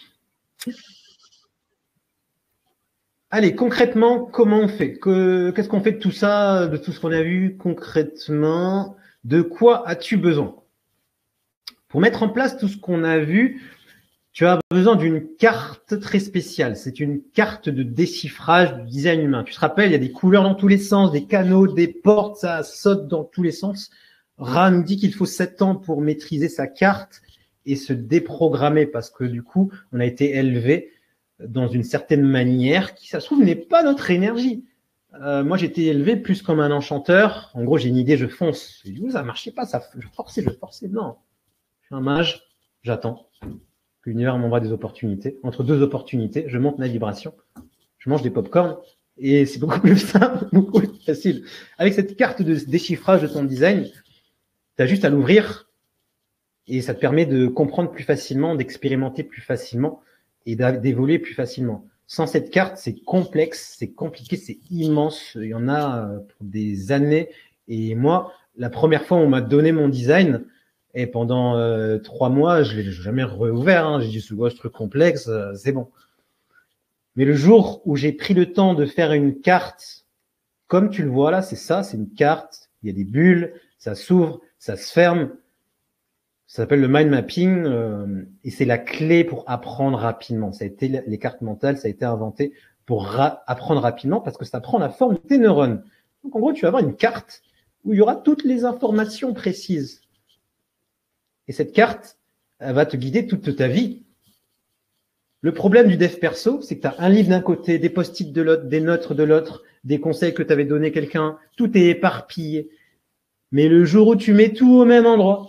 Allez, concrètement, comment on fait? Qu'est-ce qu'on fait de tout ça, de tout ce qu'on a vu concrètement? De quoi as-tu besoin? Pour mettre en place tout ce qu'on a vu, tu as besoin d'une carte très spéciale. C'est une carte de déchiffrage du design humain. Tu te rappelles, il y a des couleurs dans tous les sens, des canaux, des portes, ça saute dans tous les sens. Ra nous dit qu'il faut 7 ans pour maîtriser sa carte et se déprogrammer parce que du coup, on a été élevé dans une certaine manière qui, ça se trouve, n'est pas notre énergie. Moi, j'étais élevé plus comme un enchanteur. En gros, j'ai une idée, je fonce. Et du coup, ça marchait pas, je forçais. Non. Je suis un mage, j'attends que l'univers m'envoie des opportunités. Entre deux opportunités, je monte ma vibration, je mange des pop-corn et c'est beaucoup plus simple, beaucoup plus facile. Avec cette carte de déchiffrage de ton design, tu as juste à l'ouvrir et ça te permet de comprendre plus facilement, d'expérimenter plus facilement et d'évoluer plus facilement. Sans cette carte, c'est complexe, c'est compliqué, c'est immense. Il y en a pour des années. Et moi, la première fois où on m'a donné mon design, et pendant 3 mois, je l'ai jamais réouvert. Hein. J'ai dit, ce truc complexe, c'est bon. Mais le jour où j'ai pris le temps de faire une carte, comme tu le vois là, c'est ça, c'est une carte. Il y a des bulles, ça s'ouvre, ça se ferme. Ça s'appelle le mind mapping et c'est la clé pour apprendre rapidement. Ça a été les cartes mentales, ça a été inventé pour apprendre rapidement parce que ça prend la forme de tes neurones. Donc en gros, tu vas avoir une carte où il y aura toutes les informations précises. Et cette carte, elle va te guider toute ta vie. Le problème du dev perso, c'est que tu as un livre d'un côté, des post-it de l'autre, des notes de l'autre, des conseils que tu avais donné quelqu'un, tout est éparpillé. Mais le jour où tu mets tout au même endroit,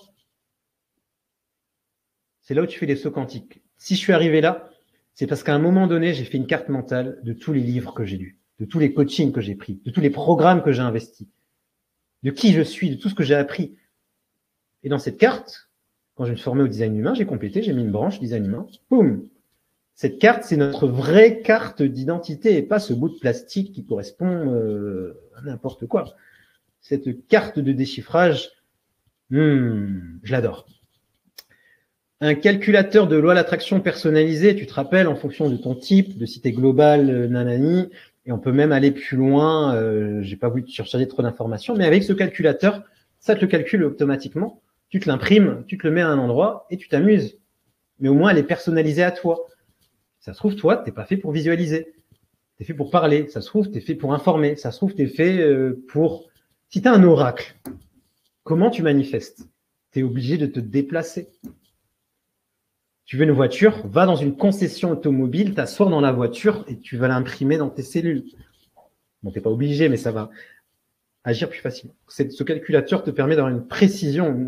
c'est là où tu fais des sauts quantiques. Si je suis arrivé là, c'est parce qu'à un moment donné, j'ai fait une carte mentale de tous les livres que j'ai lus, de tous les coachings que j'ai pris, de tous les programmes que j'ai investis, de qui je suis, de tout ce que j'ai appris. Et dans cette carte, quand je me suis formé au design humain, j'ai complété, j'ai mis une branche design humain, boum. Cette carte, c'est notre vraie carte d'identité et pas ce bout de plastique qui correspond à n'importe quoi. Cette carte de déchiffrage, je l'adore. Un calculateur de loi d'attraction personnalisé, tu te rappelles, en fonction de ton type, de si t'es global, nanani, et on peut même aller plus loin, j'ai pas voulu te surcharger trop d'informations, mais avec ce calculateur, ça te le calcule automatiquement, tu te l'imprimes, tu te le mets à un endroit et tu t'amuses. Mais au moins, elle est personnalisée à toi. Ça se trouve, toi, t'es pas fait pour visualiser. T'es fait pour parler. Ça se trouve, t'es fait pour informer. Ça se trouve, t'es fait pour... Si t'as un oracle, comment tu manifestes? T'es obligé de te déplacer. Tu veux une voiture, va dans une concession automobile, t'assois dans la voiture et tu vas l'imprimer dans tes cellules. Bon, t'es pas obligé, mais ça va agir plus facilement. Ce calculateur te permet d'avoir une précision.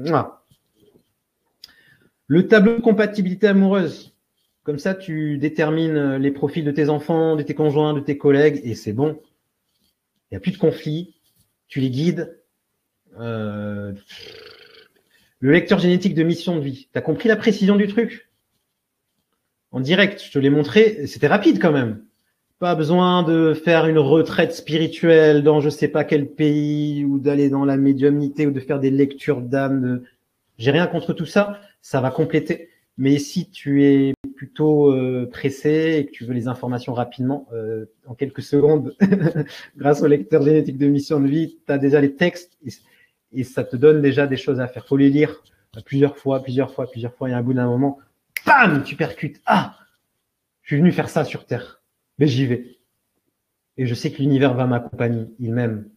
Le tableau de compatibilité amoureuse. Comme ça, tu détermines les profils de tes enfants, de tes conjoints, de tes collègues, et c'est bon. Il n'y a plus de conflits. Tu les guides. Le lecteur génétique de mission de vie. Tu as compris la précision du truc? En direct, je te l'ai montré. C'était rapide quand même. Pas besoin de faire une retraite spirituelle dans je sais pas quel pays ou d'aller dans la médiumnité ou de faire des lectures d'âme. J'ai rien contre tout ça, ça va compléter. Mais si tu es plutôt pressé et que tu veux les informations rapidement, en quelques secondes, grâce au lecteur génétique de mission de vie, tu as déjà les textes et ça te donne déjà des choses à faire. Il faut les lire plusieurs fois, et à un bout d'un moment, bam, tu percutes. Ah, je suis venu faire ça sur Terre, mais j'y vais. Et je sais que l'univers va m'accompagner, il m'aime.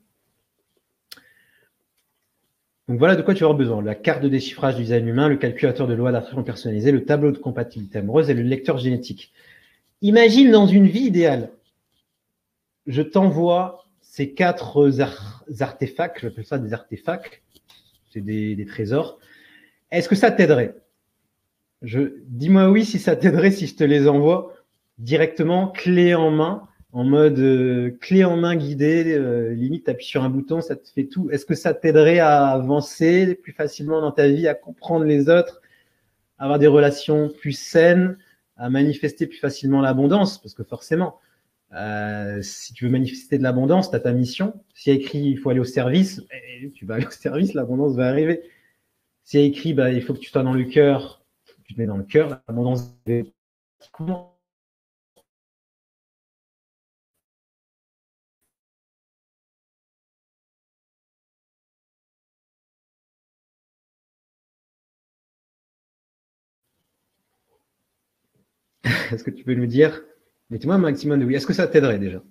Donc voilà de quoi tu auras besoin. La carte de déchiffrage du design humain, le calculateur de loi d'attraction personnalisée, le tableau de compatibilité amoureuse et le lecteur génétique. Imagine dans une vie idéale, je t'envoie ces 4 artefacts, j'appelle ça des artefacts, c'est des trésors. Est-ce que ça t'aiderait? Dis-moi oui si ça t'aiderait si je te les envoie directement, clé en main, en mode clé en main guidée, limite tu appuies sur un bouton, ça te fait tout. Est-ce que ça t'aiderait à avancer plus facilement dans ta vie, à comprendre les autres, à avoir des relations plus saines, à manifester plus facilement l'abondance? Parce que forcément, si tu veux manifester de l'abondance, tu as ta mission. S'il y a écrit il faut aller au service, tu vas aller au service, l'abondance va arriver. S'il y a écrit il faut que tu sois dans le cœur, tu te mets dans le cœur, l'abondance va arriver. Comment? Est-ce que tu peux nous dire? Mettez-moi un maximum de oui. Est-ce que ça t'aiderait déjà?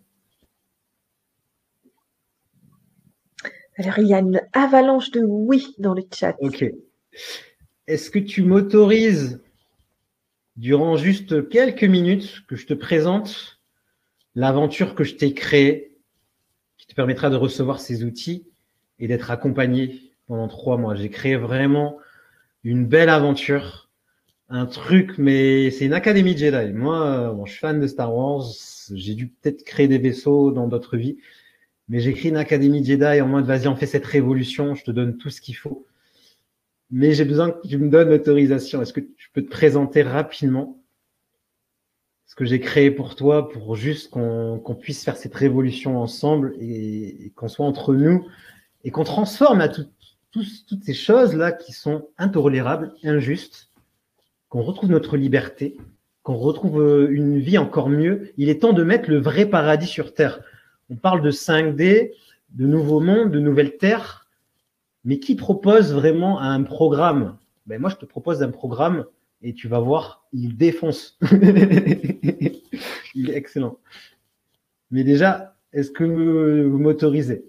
Alors, il y a une avalanche de oui dans le chat. Ok. Est-ce que tu m'autorises, durant juste quelques minutes, que je te présente l'aventure que je t'ai créée, qui te permettra de recevoir ces outils et d'être accompagné pendant 3 mois? J'ai créé vraiment une belle aventure, un truc, mais c'est une académie Jedi. Moi, je suis fan de Star Wars, j'ai dû peut-être créer des vaisseaux dans d'autres vies, mais j'ai créé une académie Jedi en mode vas-y, on fait cette révolution, je te donne tout ce qu'il faut. Mais j'ai besoin que tu me donnes l'autorisation. Est-ce que tu peux te présenter rapidement ce que j'ai créé pour toi, pour juste qu'on puisse faire cette révolution ensemble et qu'on soit entre nous et qu'on transforme toutes ces choses-là qui sont intolérables, injustes, qu'on retrouve notre liberté, qu'on retrouve une vie encore mieux. Il est temps de mettre le vrai paradis sur Terre. On parle de 5D, de nouveaux mondes, de nouvelles terres, mais qui propose vraiment un programme? Moi, je te propose un programme et tu vas voir, il défonce. Il est excellent. Mais déjà, est-ce que vous m'autorisez?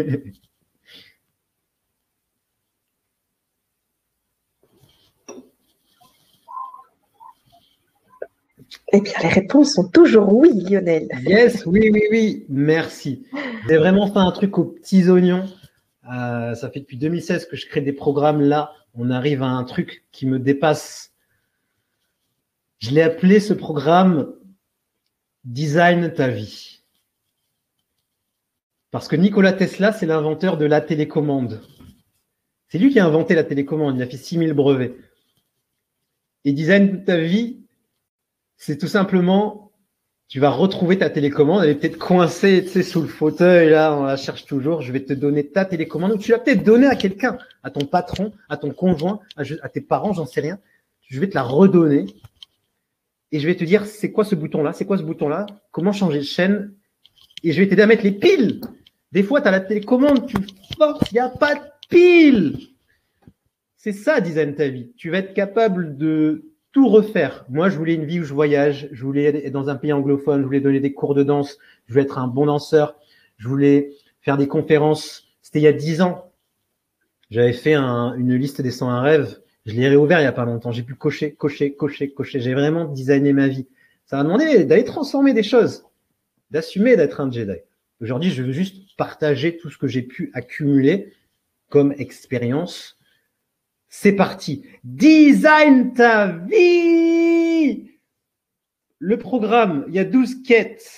Eh bien, les réponses sont toujours oui, Lionel. Yes, oui, merci. J'ai vraiment fait un truc aux petits oignons. Ça fait depuis 2016 que je crée des programmes là. On arrive à un truc qui me dépasse. Je l'ai appelé ce programme Design ta vie. Parce que Nikola Tesla, c'est l'inventeur de la télécommande. C'est lui qui a inventé la télécommande. Il a fait 6000 brevets. Et Design ta vie, c'est tout simplement, tu vas retrouver ta télécommande. Elle est peut-être coincée, sous le fauteuil, là, on la cherche toujours. Je vais te donner ta télécommande, ou tu vas peut-être donner à quelqu'un, à ton patron, à ton conjoint, à tes parents, j'en sais rien. Je vais te la redonner. Et je vais te dire, c'est quoi ce bouton-là? C'est quoi ce bouton-là? Comment changer de chaîne? Et je vais t'aider à mettre les piles. Des fois, tu as la télécommande, tu forces, il n'y a pas de piles. C'est ça, design ta vie. Tu vas être capable de tout refaire. Moi, je voulais une vie où je voyage, je voulais être dans un pays anglophone, je voulais donner des cours de danse, je voulais être un bon danseur, je voulais faire des conférences. C'était il y a 10 ans. J'avais fait une liste des 101 rêves. Je l'ai réouvert il n'y a pas longtemps. J'ai pu cocher. J'ai vraiment designé ma vie. Ça m'a demandé d'aller transformer des choses, d'assumer d'être un Jedi. Aujourd'hui, je veux juste partager tout ce que j'ai pu accumuler comme expérience. C'est parti. Design ta vie. Le programme, il y a 12 quêtes.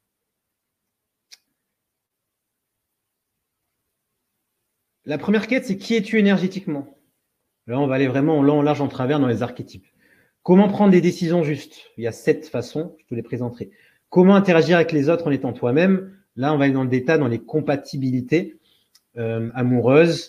La première quête, c'est qui es-tu énergétiquement? Là, on va aller vraiment en long, en large, en travers dans les archétypes. Comment prendre des décisions justes? Il y a 7 façons, je te les présenterai. Comment interagir avec les autres en étant toi-même? Là, on va aller dans le détail, dans les compatibilités amoureuses.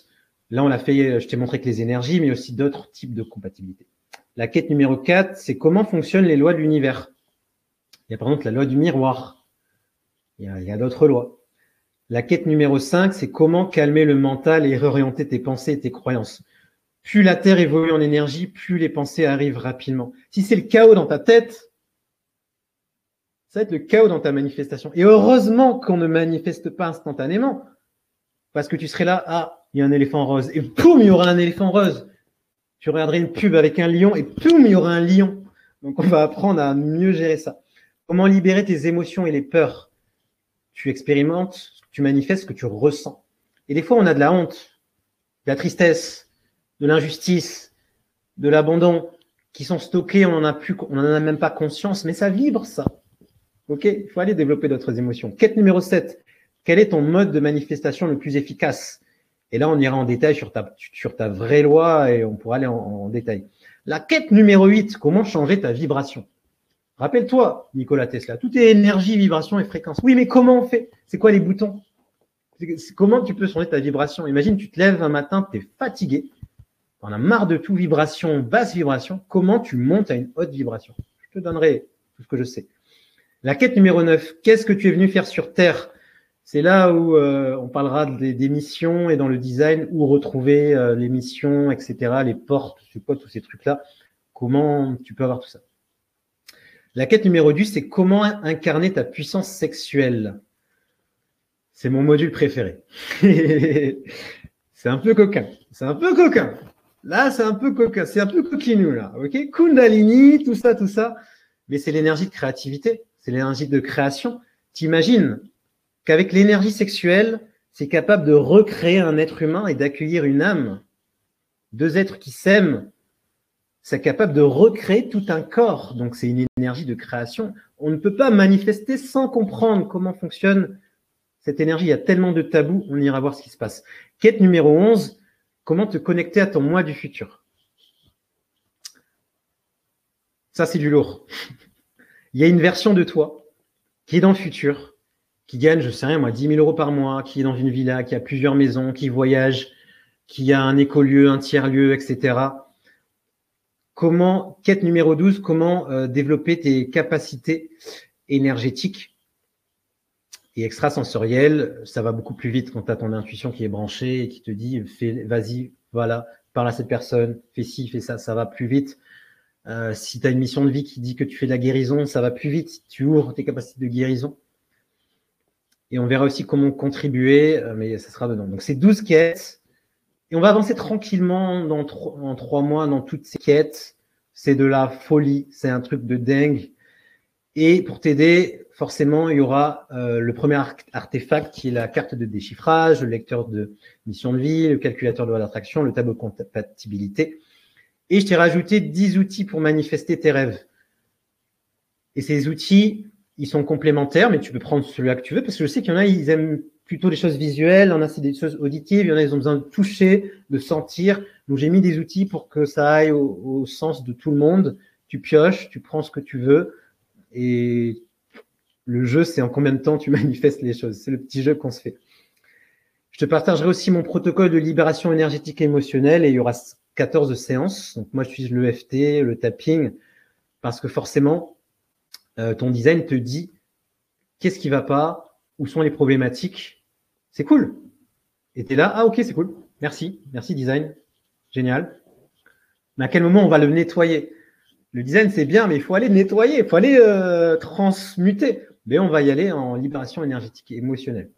Là, on l'a fait, je t'ai montré que les énergies, mais aussi d'autres types de compatibilité. La quête numéro 4, c'est comment fonctionnent les lois de l'univers. Il y a par exemple la loi du miroir. Il y a d'autres lois. La quête numéro 5, c'est comment calmer le mental et réorienter tes pensées et tes croyances. Plus la Terre évolue en énergie, plus les pensées arrivent rapidement. Si c'est le chaos dans ta tête, ça va être le chaos dans ta manifestation. Et heureusement qu'on ne manifeste pas instantanément, parce que tu serais là, ah, il y a un éléphant rose, et poum, il y aura un éléphant rose. Tu regarderais une pub avec un lion, et poum, il y aura un lion. Donc on va apprendre à mieux gérer ça. Comment libérer tes émotions et les peurs. Tu expérimentes, tu manifestes ce que tu ressens. Et des fois, on a de la honte, de la tristesse, de l'injustice, de l'abandon, qui sont stockés, on n'en a même pas conscience, mais ça vibre, ça. Ok, il faut aller développer d'autres émotions. Quête numéro 7. Quel est ton mode de manifestation le plus efficace? Et là, on ira en détail sur ta vraie loi et on pourra aller en détail. La quête numéro 8. Comment changer ta vibration? Rappelle-toi, Nikola Tesla, tout est énergie, vibration et fréquence. Oui, mais comment on fait? C'est quoi les boutons? Comment tu peux changer ta vibration? Imagine, tu te lèves un matin, tu es fatigué, tu en as marre de tout, vibration, basse vibration. Comment tu montes à une haute vibration? Je te donnerai tout ce que je sais. La quête numéro 9, qu'est-ce que tu es venu faire sur Terre? C'est là où on parlera des missions et dans le design, où retrouver les missions, etc., les portes, je sais pas, tous ces trucs-là. Comment tu peux avoir tout ça? La quête numéro 10, c'est comment incarner ta puissance sexuelle. C'est mon module préféré. C'est un peu coquin. C'est un peu coquin. Là, c'est un peu coquin. C'est un peu coquinou, là. Ok? Kundalini, tout ça, tout ça. Mais c'est l'énergie de créativité. C'est l'énergie de création. T'imagines qu'avec l'énergie sexuelle, c'est capable de recréer un être humain et d'accueillir une âme. Deux êtres qui s'aiment, c'est capable de recréer tout un corps. Donc, c'est une énergie de création. On ne peut pas manifester sans comprendre comment fonctionne cette énergie. Il y a tellement de tabous, on ira voir ce qui se passe. Quête numéro 11, comment te connecter à ton moi du futur. Ça, c'est du lourd. Il y a une version de toi qui est dans le futur, qui gagne, je sais rien moi, 10 000 euros par mois, qui est dans une villa, qui a plusieurs maisons, qui voyage, qui a un écolieu, un tiers-lieu, etc. Quête numéro 12, comment développer tes capacités énergétiques et extrasensorielles. Ça va beaucoup plus vite quand tu as ton intuition qui est branchée et qui te dit, vas-y, voilà, parle à cette personne, fais ci, fais ça, ça va plus vite. Si tu as une mission de vie qui dit que tu fais de la guérison, ça va plus vite. Tu ouvres tes capacités de guérison. Et on verra aussi comment contribuer, mais ça sera dedans. Donc, c'est 12 quêtes. Et on va avancer tranquillement en 3 mois dans toutes ces quêtes. C'est de la folie. C'est un truc de dingue. Et pour t'aider, forcément, il y aura le premier artefact qui est la carte de déchiffrage, le lecteur de mission de vie, le calculateur de loi d'attraction, le tableau de compatibilité. Et je t'ai rajouté 10 outils pour manifester tes rêves. Et ces outils, ils sont complémentaires, mais tu peux prendre celui-là que tu veux, parce que je sais qu'il y en a, ils aiment plutôt les choses visuelles, il y en a, c'est des choses auditives, il y en a, ils ont besoin de toucher, de sentir. Donc, j'ai mis des outils pour que ça aille au sens de tout le monde. Tu pioches, tu prends ce que tu veux. Et le jeu, c'est en combien de temps tu manifestes les choses. C'est le petit jeu qu'on se fait. Je te partagerai aussi mon protocole de libération énergétique et émotionnelle et il y aura 14 séances. Donc, moi, j'utilise l'EFT, le tapping, parce que forcément, ton design te dit qu'est-ce qui va pas, où sont les problématiques. C'est cool. Et tu es là, ah ok, c'est cool. Merci design. Génial. Mais à quel moment on va le nettoyer? Le design, c'est bien, mais il faut aller nettoyer, il faut aller transmuter. Mais on va y aller en libération énergétique et émotionnelle.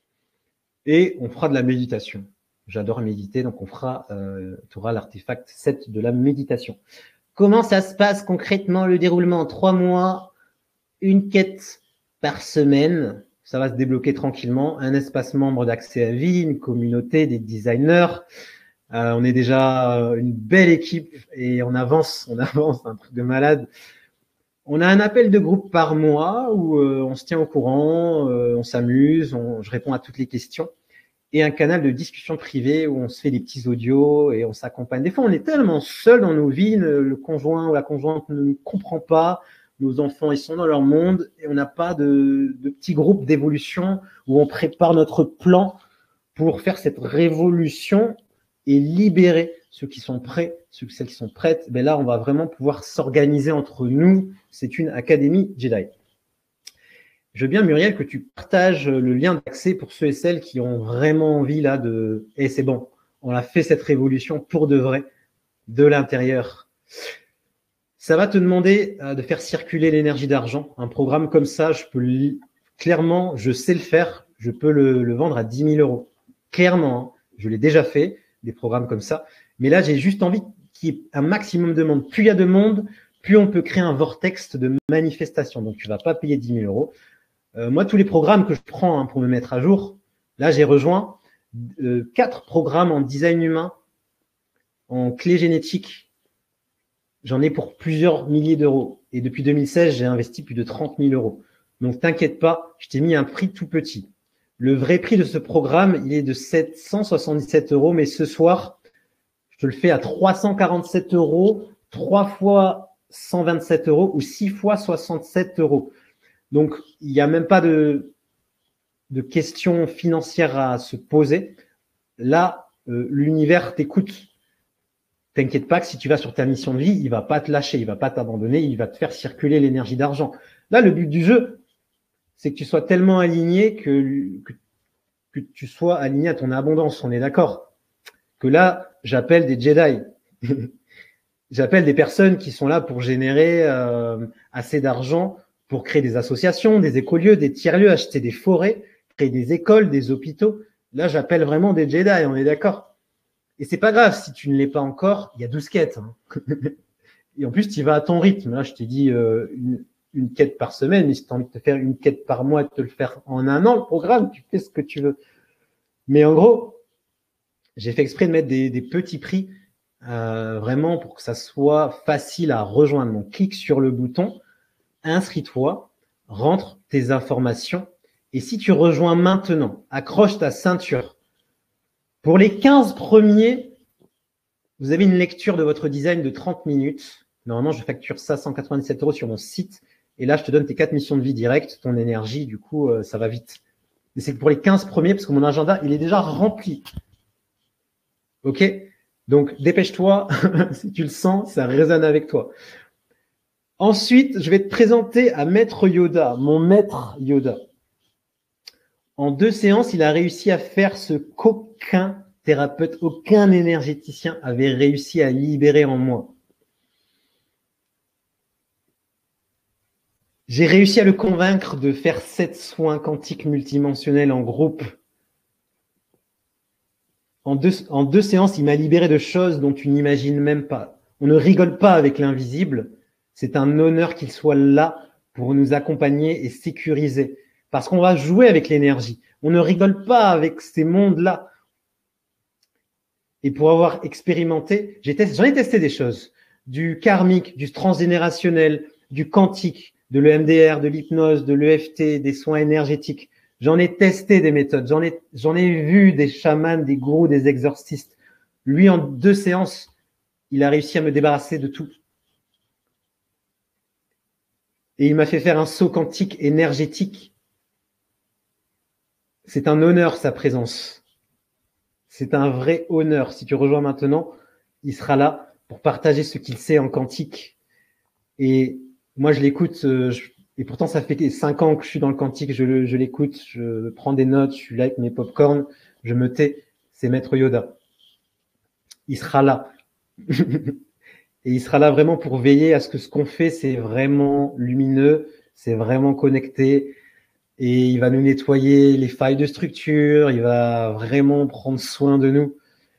Et on fera de la méditation. J'adore méditer, donc tu auras l'artefact 7 de la méditation. Comment ça se passe concrètement le déroulement? 3 mois, une quête par semaine. Ça va se débloquer tranquillement. Un espace membre d'accès à vie, une communauté, des designers. On est déjà une belle équipe et on avance, un truc de malade. On a un appel de groupe par mois où on se tient au courant, on s'amuse, je réponds à toutes les questions. Et un canal de discussion privée où on se fait des petits audios et on s'accompagne. Des fois, on est tellement seul dans nos vies, le conjoint ou la conjointe ne nous comprend pas, nos enfants, ils sont dans leur monde et on n'a pas de petits groupes d'évolution où on prépare notre plan pour faire cette révolution et libérer ceux qui sont prêts, celles qui sont prêtes. Ben là, on va vraiment pouvoir s'organiser entre nous. C'est une académie Jedi. Je veux bien, Muriel, que tu partages le lien d'accès pour ceux et celles qui ont vraiment envie là de « c'est bon, on a fait cette révolution pour de vrai, de l'intérieur ». Ça va te demander de faire circuler l'énergie d'argent. Un programme comme ça, clairement, je sais le faire. Je peux le vendre à 10 000 euros. Clairement, hein, je l'ai déjà fait, des programmes comme ça. Mais là, j'ai juste envie qu'il y ait un maximum de monde. Plus il y a de monde, plus on peut créer un vortex de manifestation. Donc, tu ne vas pas payer 10 000 euros. Moi, tous les programmes que je prends pour me mettre à jour, là, j'ai rejoint 4 programmes en design humain, en clé génétique. J'en ai pour plusieurs milliers d'euros. Et depuis 2016, j'ai investi plus de 30 000 euros. Donc, t'inquiète pas, je t'ai mis un prix tout petit. Le vrai prix de ce programme, il est de 777 euros. Mais ce soir, je te le fais à 347 euros, 3 fois 127 euros ou 6 fois 67 euros. Donc, il n'y a même pas de questions financières à se poser. Là, l'univers t'écoute. T'inquiète pas que si tu vas sur ta mission de vie, il va pas te lâcher, il va pas t'abandonner, il va te faire circuler l'énergie d'argent. Là, le but du jeu, c'est que tu sois tellement aligné que tu sois aligné à ton abondance. On est d'accord? Que là, j'appelle des Jedi. J'appelle des personnes qui sont là pour générer assez d'argent pour créer des associations, des écolieux, des tiers-lieux, acheter des forêts, créer des écoles, des hôpitaux. Là, j'appelle vraiment des Jedi, on est d'accord? Et c'est pas grave si tu ne l'es pas encore, il y a 12 quêtes. Hein. Et en plus, tu vas à ton rythme. Là, je t'ai dit une quête par semaine, mais si tu as envie de te faire une quête par mois et de te le faire en un an, le programme, tu fais ce que tu veux. Mais en gros, j'ai fait exprès de mettre des petits prix vraiment pour que ça soit facile à rejoindre. Donc, clique sur le bouton, inscris-toi, rentre tes informations. Et si tu rejoins maintenant, accroche ta ceinture. Pour les 15 premiers, vous avez une lecture de votre design de 30 minutes. Normalement, je facture ça 197 euros sur mon site. Et là, je te donne tes 4 missions de vie directes, ton énergie. Du coup, ça va vite. Mais c'est pour les 15 premiers, parce que mon agenda, il est déjà rempli. OK? Donc, dépêche-toi. Si tu le sens, ça résonne avec toi. Ensuite, je vais te présenter à Maître Yoda, mon Maître Yoda. En 2 séances, il a réussi à faire ce qu'aucun thérapeute, aucun énergéticien avait réussi à libérer en moi. J'ai réussi à le convaincre de faire 7 soins quantiques multidimensionnels en groupe. En deux séances, il m'a libéré de choses dont tu n'imagines même pas. On ne rigole pas avec l'invisible. C'est un honneur qu'il soit là pour nous accompagner et sécuriser. Parce qu'on va jouer avec l'énergie. On ne rigole pas avec ces mondes-là. Et pour avoir expérimenté, j'en ai testé des choses. Du karmique, du transgénérationnel, du quantique, de l'EMDR, de l'hypnose, de l'EFT, des soins énergétiques. J'en ai testé des méthodes. J'en ai vu des chamans, des gourous, des exorcistes. Lui, en 2 séances, il a réussi à me débarrasser de tout. Et il m'a fait faire un saut quantique énergétique. C'est un honneur, sa présence. C'est un vrai honneur. Si tu rejoins maintenant, il sera là pour partager ce qu'il sait en quantique. Et moi, je l'écoute. Et pourtant, ça fait 5 ans que je suis dans le quantique. Je l'écoute, je prends des notes, je suis là avec mes popcorn, je me tais. C'est Maître Yoda. Il sera là. Et il sera là vraiment pour veiller à ce que ce qu'on fait, c'est vraiment lumineux, c'est vraiment connecté. Et il va nous nettoyer les failles de structure, il va vraiment prendre soin de nous.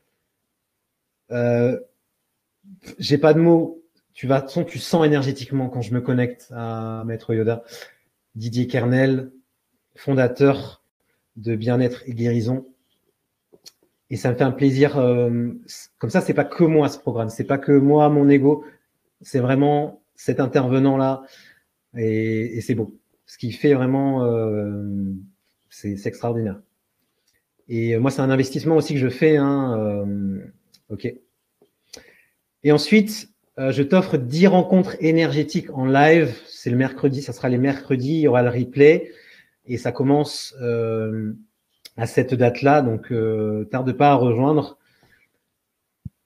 J'ai pas de mots. Tu sens énergétiquement quand je me connecte à Maître Yoda. Didier Kernel, fondateur de Bien-être et Guérison. Et ça me fait un plaisir. Comme ça, c'est pas que moi ce programme, c'est pas que moi, mon ego. C'est vraiment cet intervenant-là. Et c'est beau. Ce qu'il fait vraiment, c'est extraordinaire. Et moi, c'est un investissement aussi que je fais. OK. Et ensuite, je t'offre 10 rencontres énergétiques en live. C'est le mercredi, ça sera les mercredis. Il y aura le replay. Et ça commence à cette date-là. Donc, tarde pas à rejoindre.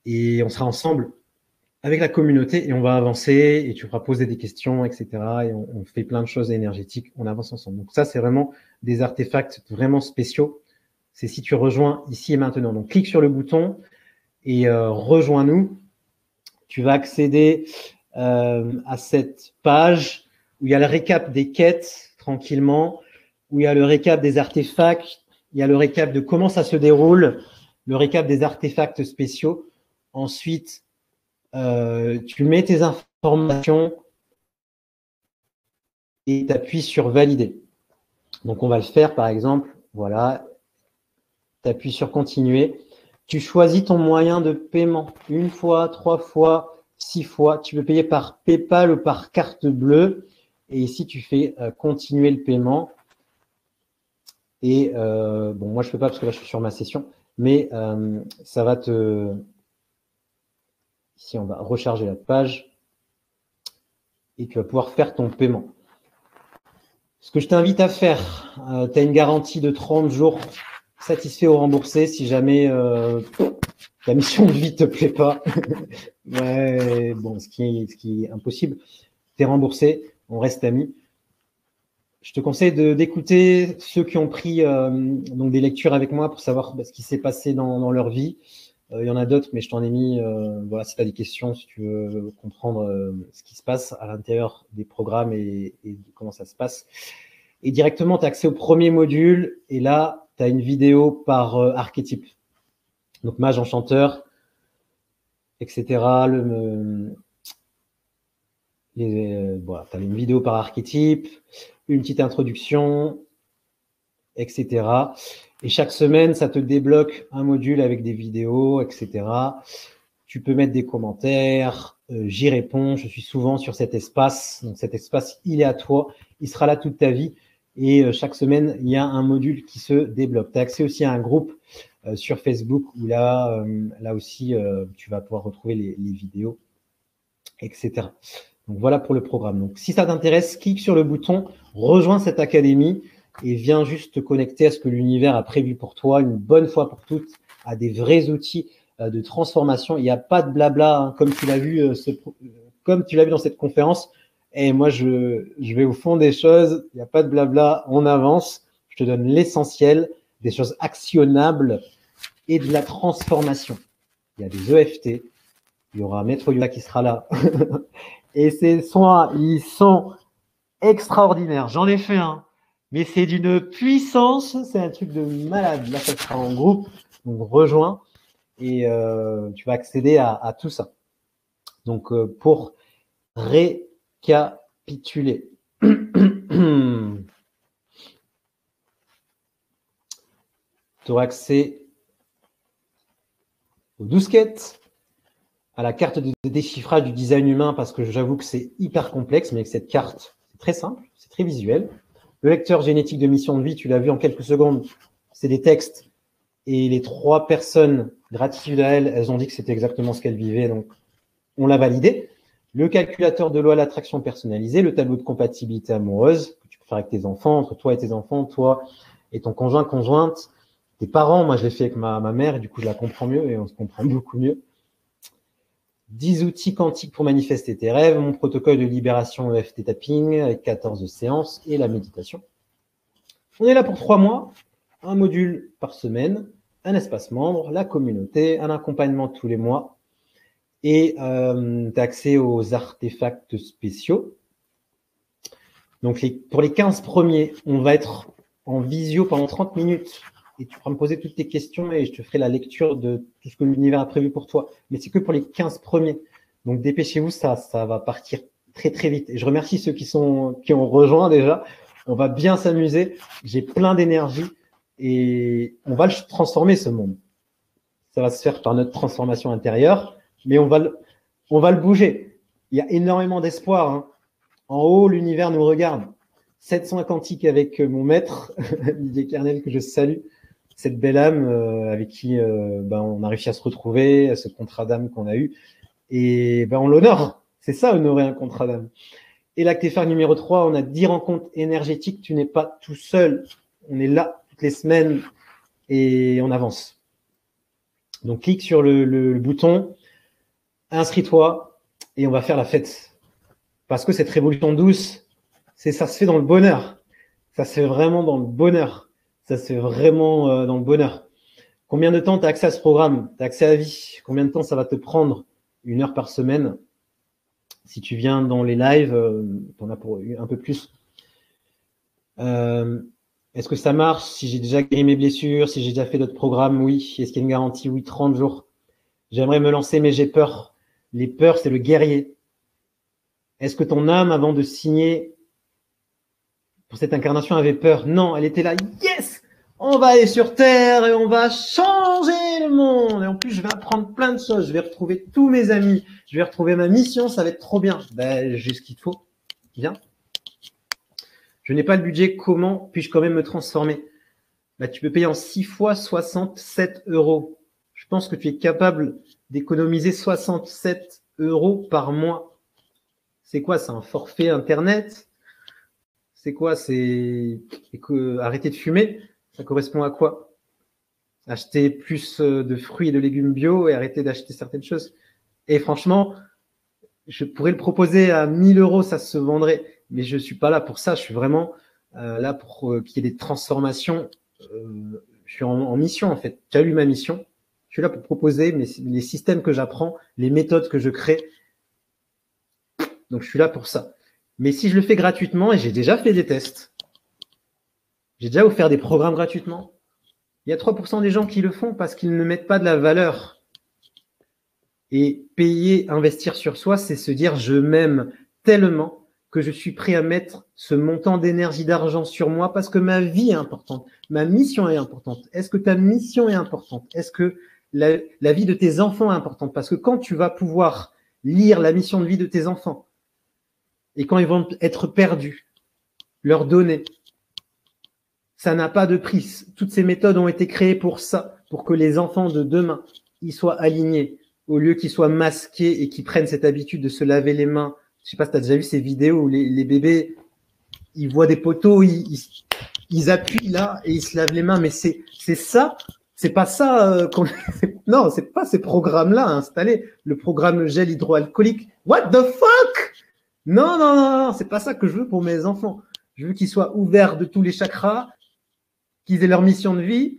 Et on sera ensemble avec la communauté et on va avancer et tu pourras poser des questions, etc. Et on fait plein de choses énergétiques, on avance ensemble. Donc ça, c'est vraiment des artefacts vraiment spéciaux. C'est si tu rejoins ici et maintenant. Donc clique sur le bouton et rejoins-nous. Tu vas accéder à cette page où il y a le récap des quêtes tranquillement, où il y a le récap des artefacts, il y a le récap de comment ça se déroule, le récap des artefacts spéciaux. Ensuite, tu mets tes informations et tu appuies sur valider. Donc, on va le faire, par exemple, voilà, tu appuies sur continuer. Tu choisis ton moyen de paiement, 1 fois, 3 fois, 6 fois. Tu peux payer par PayPal ou par carte bleue. Et ici, tu fais continuer le paiement. Et bon, moi, je ne peux pas parce que là, je suis sur ma session, mais ça va te… Ici, on va recharger la page et tu vas pouvoir faire ton paiement. Ce que je t'invite à faire, tu as une garantie de 30 jours satisfait ou remboursé si jamais ta mission de vie ne te plaît pas. Ouais, bon, ce qui est impossible. Tu es remboursé, on reste amis. Je te conseille d'écouter ceux qui ont pris donc des lectures avec moi pour savoir ce qui s'est passé dans leur vie. Il y en a d'autres, mais je t'en ai mis, voilà, si tu as des questions, si tu veux comprendre ce qui se passe à l'intérieur des programmes et comment ça se passe. Et directement, tu as accès au premier module et là, tu as une vidéo par archétype. Donc, mage, enchanteur, etc. Voilà, tu as une vidéo par archétype, une petite introduction, etc. Et chaque semaine, ça te débloque un module avec des vidéos, etc. Tu peux mettre des commentaires, j'y réponds, je suis souvent sur cet espace. Donc cet espace, il est à toi, il sera là toute ta vie. Et chaque semaine, il y a un module qui se débloque. Tu as accès aussi à un groupe sur Facebook où là aussi, tu vas pouvoir retrouver les vidéos, etc. Donc voilà pour le programme. Donc si ça t'intéresse, clique sur le bouton, rejoins cette académie et viens juste te connecter à ce que l'univers a prévu pour toi une bonne fois pour toutes, à des vrais outils de transformation. Il n'y a pas de blabla, hein, comme tu l'as vu dans cette conférence. Et moi, je vais au fond des choses. Il n'y a pas de blabla, on avance. Je te donne l'essentiel, des choses actionnables et de la transformation. Il y a des EFT. Il y aura Maître Yoda qui sera là. Et ces soins, ils sont extraordinaires. J'en ai fait un. Mais c'est d'une puissance, c'est un truc de malade. Là, ça sera en groupe, donc rejoins et tu vas accéder à tout ça. Donc, pour récapituler, tu auras accès aux 12 quêtes, à la carte de déchiffrage du design humain, parce que j'avoue que c'est hyper complexe, mais avec cette carte, c'est très simple, c'est très visuel. Le lecteur génétique de mission de vie, tu l'as vu en quelques secondes, c'est des textes. Et les 3 personnes gratitude à elles ont dit que c'était exactement ce qu'elles vivaient, donc on l'a validé. Le calculateur de loi à l'attraction personnalisée, le tableau de compatibilité amoureuse, que tu peux faire avec tes enfants, entre toi et tes enfants, toi et ton conjoint, conjointe, tes parents. Moi, je l'ai fait avec ma mère, et du coup, je la comprends mieux et on se comprend beaucoup mieux. 10 outils quantiques pour manifester tes rêves, mon protocole de libération EFT tapping avec 14 séances et la méditation. On est là pour 3 mois, un module par semaine, un espace membre, la communauté, un accompagnement tous les mois et tu as accès aux artefacts spéciaux. Donc, pour les 15 premiers, on va être en visio pendant 30 minutes et tu pourras me poser toutes tes questions et je te ferai la lecture de tout ce que l'univers a prévu pour toi. Mais c'est que pour les 15 premiers. Donc, dépêchez-vous, ça va partir très, très vite. Et je remercie ceux qui ont rejoint déjà. On va bien s'amuser. J'ai plein d'énergie et on va le transformer, ce monde. Ça va se faire par notre transformation intérieure, mais on va le bouger. Il y a énormément d'espoir, hein. En haut, l'univers nous regarde. 700 quantiques avec mon maître, Didier Kernel, que je salue. Cette belle âme avec qui on a réussi à se retrouver, à ce contrat d'âme qu'on a eu. Et on l'honore. C'est ça, honorer un contrat d'âme. Et l'acte phare numéro 3, on a 10 rencontres énergétiques. Tu n'es pas tout seul. On est là toutes les semaines et on avance. Donc, clique sur le bouton, inscris-toi et on va faire la fête. Parce que cette révolution douce, ça se fait dans le bonheur. Ça se fait vraiment dans le bonheur. Ça se fait vraiment dans le bonheur. Combien de temps tu as accès à ce programme? Tu as accès à vie. Combien de temps ça va te prendre? 1 heure par semaine. Si tu viens dans les lives, tu en as pour un peu plus. Est-ce que ça marche? Si j'ai déjà guéri mes blessures, si j'ai déjà fait d'autres programmes, oui. Est-ce qu'il y a une garantie? Oui, 30 jours. J'aimerais me lancer, mais j'ai peur. Les peurs, c'est le guerrier. Est-ce que ton âme, avant de signer pour cette incarnation, avait peur? Non, elle était là. Yes! On va aller sur Terre et on va changer le monde. Et en plus, je vais apprendre plein de choses. Je vais retrouver tous mes amis. Je vais retrouver ma mission. Ça va être trop bien. Ben, j'ai ce qu'il faut. Bien. Je n'ai pas le budget. Comment puis-je quand même me transformer? Ben, tu peux payer en 6 fois 67 euros. Je pense que tu es capable d'économiser 67 euros par mois. C'est quoi? C'est un forfait Internet? C'est quoi? C'est arrêter de fumer? Ça correspond à quoi? Acheter plus de fruits et de légumes bio et arrêter d'acheter certaines choses. Et franchement, je pourrais le proposer à 1 000 euros, ça se vendrait. Mais je suis pas là pour ça. Je suis vraiment là pour qu'il y ait des transformations. Je suis en mission, en fait. J'ai eu ma mission. Je suis là pour proposer les systèmes que j'apprends, les méthodes que je crée. Donc, je suis là pour ça. Mais si je le fais gratuitement, et j'ai déjà fait des tests, j'ai déjà offert des programmes gratuitement, il y a 3% des gens qui le font parce qu'ils ne mettent pas de la valeur. Et payer, investir sur soi, c'est se dire je m'aime tellement que je suis prêt à mettre ce montant d'énergie, d'argent sur moi parce que ma vie est importante, ma mission est importante. Est-ce que ta mission est importante? Est-ce que la vie de tes enfants est importante? Parce que quand tu vas pouvoir lire la mission de vie de tes enfants et quand ils vont être perdus, leur donner, ça n'a pas de prix. Toutes ces méthodes ont été créées pour ça, pour que les enfants de demain, ils soient alignés, au lieu qu'ils soient masqués et qu'ils prennent cette habitude de se laver les mains. Je sais pas si tu as déjà vu ces vidéos où les bébés, ils voient des poteaux, ils appuient là et ils se lavent les mains. Mais c'est ça, c'est pas ça non, c'est pas ces programmes-là installés. Le programme gel hydroalcoolique. What the fuck? Non, non, non, non, c'est pas ça que je veux pour mes enfants. Je veux qu'ils soient ouverts de tous les chakras, qu'ils aient leur mission de vie,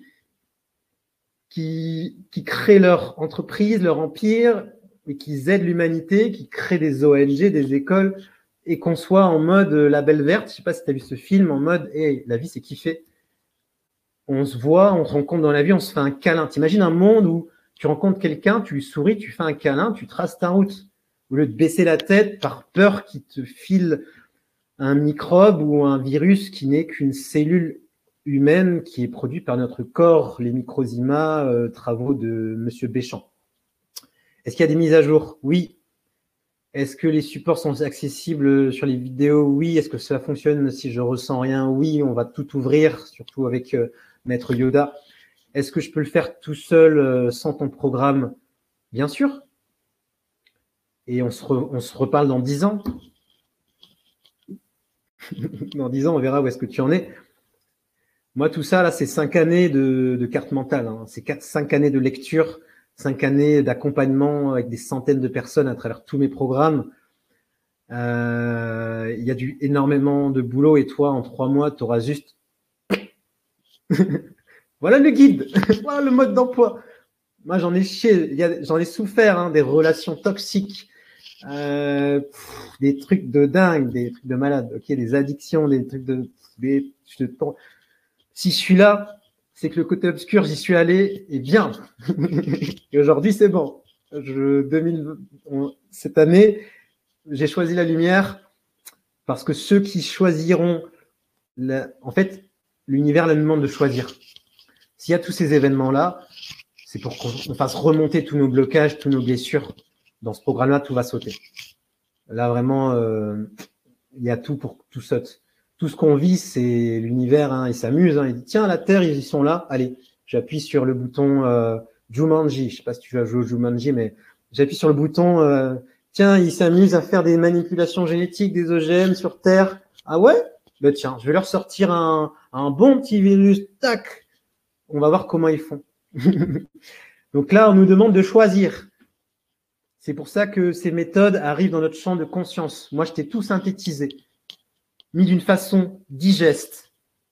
qui créent leur entreprise, leur empire, et qu'ils aident l'humanité, qui créent des ONG, des écoles, et qu'on soit en mode la Belle Verte. Je sais pas si tu as vu ce film, en mode hey, la vie c'est kiffé. On se voit, on se rencontre dans la vie, on se fait un câlin. T'imagines un monde où tu rencontres quelqu'un, tu lui souris, tu fais un câlin, tu traces ta route. Au lieu de baisser la tête par peur qu'il te file un microbe ou un virus qui n'est qu'une cellule humaine qui est produite par notre corps, les microzymas, travaux de Monsieur Béchamp. Est-ce qu'il y a des mises à jour? Oui. Est-ce que les supports sont accessibles sur les vidéos? Oui. Est-ce que cela fonctionne si je ressens rien? Oui. On va tout ouvrir, surtout avec Maître Yoda. Est-ce que je peux le faire tout seul sans ton programme? Bien sûr. Et on se reparle dans 10 ans. Dans 10 ans, on verra où est-ce que tu en es. Moi, tout ça, là, c'est 5 années de carte mentale. Hein. C'est 5 années de lecture, 5 années d'accompagnement avec des centaines de personnes à travers tous mes programmes. Il y a énormément de boulot et toi, en 3 mois, tu auras juste… Voilà le guide, voilà le mode d'emploi. Moi, j'en ai chié, j'en ai souffert, des relations toxiques, des trucs de dingue, des trucs de malade, ok, des addictions, des trucs de… Si je suis là, c'est que le côté obscur, j'y suis allé et bien. Et aujourd'hui, c'est bon. Cette année, j'ai choisi la lumière parce que ceux qui choisiront… En fait, l'univers nous demande de choisir. S'il y a tous ces événements-là, c'est pour qu'on fasse remonter tous nos blocages, tous nos blessures. Dans ce programme-là, tout va sauter. Là, vraiment, il y a tout pour que tout saute. Tout ce qu'on vit, c'est l'univers, il s'amuse. Il dit, tiens, la Terre, ils sont là. Allez, j'appuie sur le bouton Jumanji. Je sais pas si tu vas jouer au Jumanji, mais j'appuie sur le bouton. Tiens, ils s'amusent à faire des manipulations génétiques, des OGM sur Terre. Ah ouais? Ben tiens, je vais leur sortir un bon petit virus. Tac! On va voir comment ils font. Donc là, on nous demande de choisir. C'est pour ça que ces méthodes arrivent dans notre champ de conscience. Moi, je t'ai tout synthétisé, mis d'une façon digeste.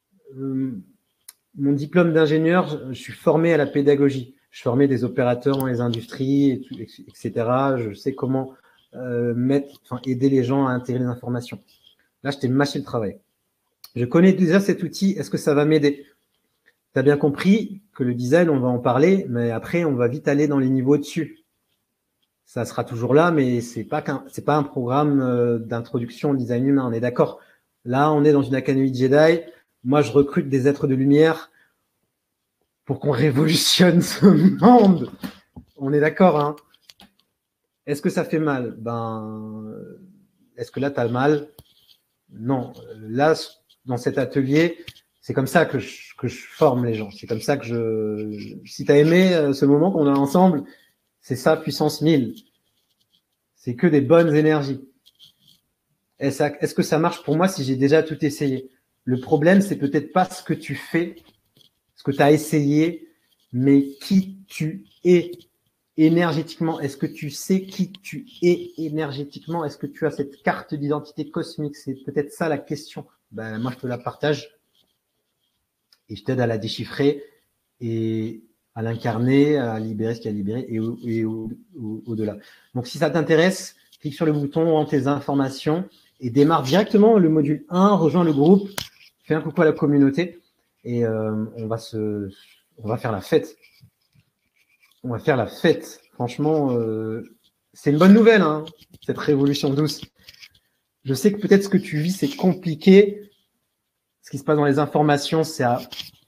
Mon diplôme d'ingénieur, je suis formé à la pédagogie. Je formais des opérateurs dans les industries, etc. Je sais comment aider les gens à intégrer les informations. Là, je t'ai mâché le travail. Je connais déjà cet outil. Est-ce que ça va m'aider? Tu as bien compris que le design, on va en parler, mais après, on va vite aller dans les niveaux dessus. Ça sera toujours là, mais c'est pas un programme d'introduction au design humain. On est d'accord? Là, on est dans une académie Jedi. Moi, je recrute des êtres de lumière pour qu'on révolutionne ce monde. On est d'accord, hein? Est-ce que ça fait mal? Est-ce que là, tu as mal? Non. Là, dans cet atelier, c'est comme ça que je forme les gens. C'est comme ça que si tu as aimé ce moment qu'on a ensemble, c'est ça, puissance 1000. C'est que des bonnes énergies. Est-ce que ça marche pour moi si j'ai déjà tout essayé? Le problème, c'est peut-être pas ce que tu fais, ce que tu as essayé, mais qui tu es énergétiquement. Est-ce que tu sais qui tu es énergétiquement? Est-ce que tu as cette carte d'identité cosmique? C'est peut-être ça la question. Moi, je te la partage et je t'aide à la déchiffrer et à l'incarner, à libérer ce qu'il y a à libérer et au-delà. Donc, si ça t'intéresse, clique sur le bouton, rends tes informations et démarre directement le module 1, rejoins le groupe, fais un coucou à la communauté et on va faire la fête. On va faire la fête. Franchement, c'est une bonne nouvelle, hein, cette révolution douce. Je sais que peut-être ce que tu vis, c'est compliqué. Ce qui se passe dans les informations, ça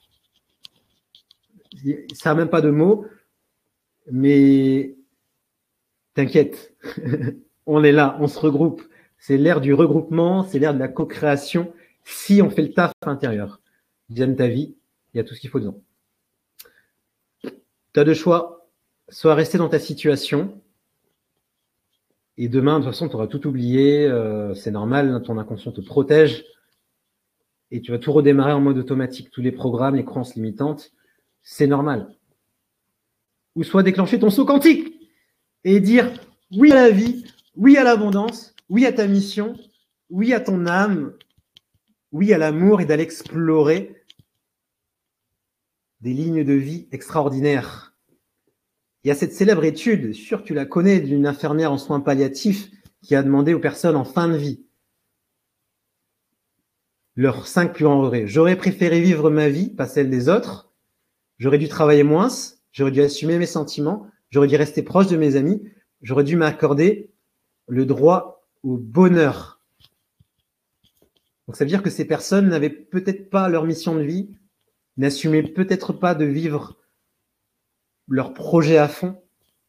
n'a même pas de mots. Mais t'inquiète, on est là, on se regroupe. C'est l'ère du regroupement, c'est l'ère de la co-création. Si on fait le taf intérieur, j'aime ta vie, il y a tout ce qu'il faut dedans. Tu as deux choix, soit rester dans ta situation, et demain, de toute façon, tu auras tout oublié, c'est normal, ton inconscient te protège, et tu vas tout redémarrer en mode automatique. Tous les programmes, les croyances limitantes, c'est normal. Ou soit déclencher ton saut quantique et dire oui à la vie, oui à l'abondance, oui à ta mission, oui à ton âme, oui à l'amour et d'aller explorer des lignes de vie extraordinaires. Il y a cette célèbre étude, sûr que tu la connais, d'une infirmière en soins palliatifs qui a demandé aux personnes en fin de vie leurs 5 plus grands regrets. J'aurais préféré vivre ma vie, pas celle des autres. J'aurais dû travailler moins, j'aurais dû assumer mes sentiments, j'aurais dû rester proche de mes amis, j'aurais dû m'accorder le droit au bonheur. Donc ça veut dire que ces personnes n'avaient peut-être pas leur mission de vie, n'assumaient peut-être pas de vivre leur projet à fond.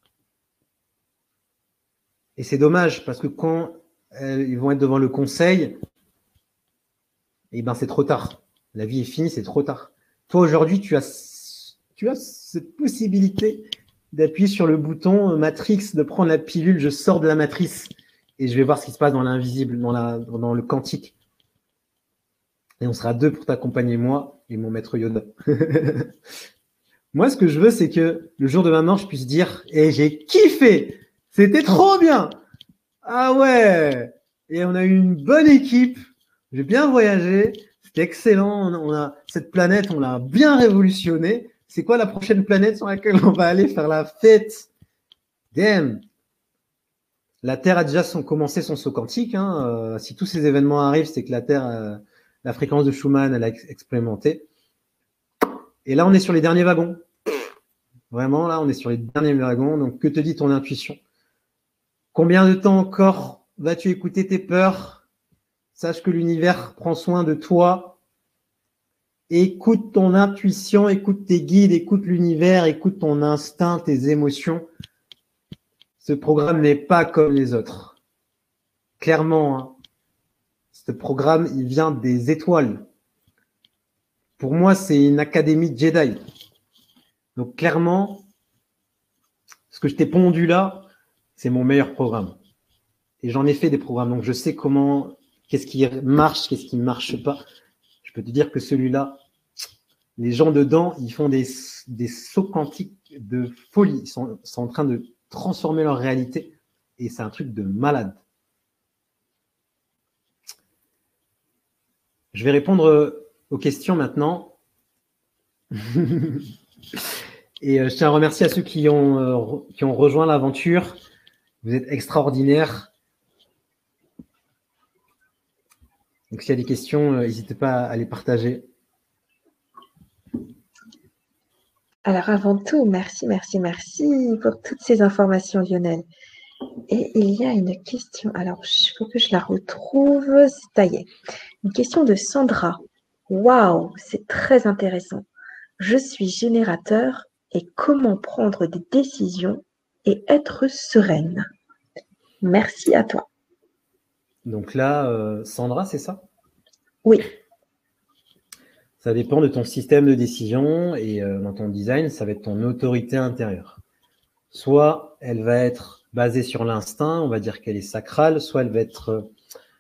Et c'est dommage parce que quand ils vont être devant le conseil, c'est trop tard. La vie est finie, c'est trop tard. Toi, aujourd'hui, tu as cette possibilité d'appuyer sur le bouton Matrix, de prendre la pilule, je sors de la matrice et je vais voir ce qui se passe dans l'invisible, dans le quantique. Et on sera deux pour t'accompagner, moi et mon maître Yoda. Moi, ce que je veux, c'est que le jour de ma mort, je puisse dire « Eh, j'ai kiffé! C'était trop bien! Ah ouais! Et on a eu une bonne équipe, j'ai bien voyagé, c'était excellent, cette planète, on l'a bien révolutionnée. C'est quoi la prochaine planète sur laquelle on va aller faire la fête? Damn! La Terre a déjà commencé son saut quantique. Hein. Si tous ces événements arrivent, c'est que la Terre, la fréquence de Schumann, elle a expérimenté. Et là, on est sur les derniers wagons. Vraiment, là, on est sur les derniers wagons. Donc, que te dit ton intuition? Combien de temps encore vas-tu écouter tes peurs? Sache que l'univers prend soin de toi. Écoute ton intuition, écoute tes guides, écoute l'univers, écoute ton instinct, tes émotions. Ce programme n'est pas comme les autres. Clairement, hein. Ce programme, il vient des étoiles. Pour moi, c'est une académie Jedi. Donc, clairement, ce que je t'ai pondu là, c'est mon meilleur programme. Et j'en ai fait des programmes, donc je sais qu'est-ce qui marche, qu'est-ce qui ne marche pas. Je peux te dire que celui-là, les gens dedans, ils font des sauts quantiques de folie. Ils sont en train de transformer leur réalité. Et c'est un truc de malade. Je vais répondre aux questions maintenant. Et je tiens à remercier à ceux qui ont rejoint l'aventure. Vous êtes extraordinaires. Donc, s'il y a des questions, n'hésitez pas à les partager. Alors, avant tout, merci pour toutes ces informations, Lionel. Et il y a une question. Alors, il faut que je la retrouve. Ça y est. Une question de Sandra. Waouh, c'est très intéressant. Je suis générateur et comment prendre des décisions et être sereine. Merci à toi. Donc là, Sandra, c'est ça? Oui. Ça dépend de ton système de décision et dans ton design, ça va être ton autorité intérieure. Soit elle va être basée sur l'instinct, on va dire qu'elle est sacrale, soit elle va être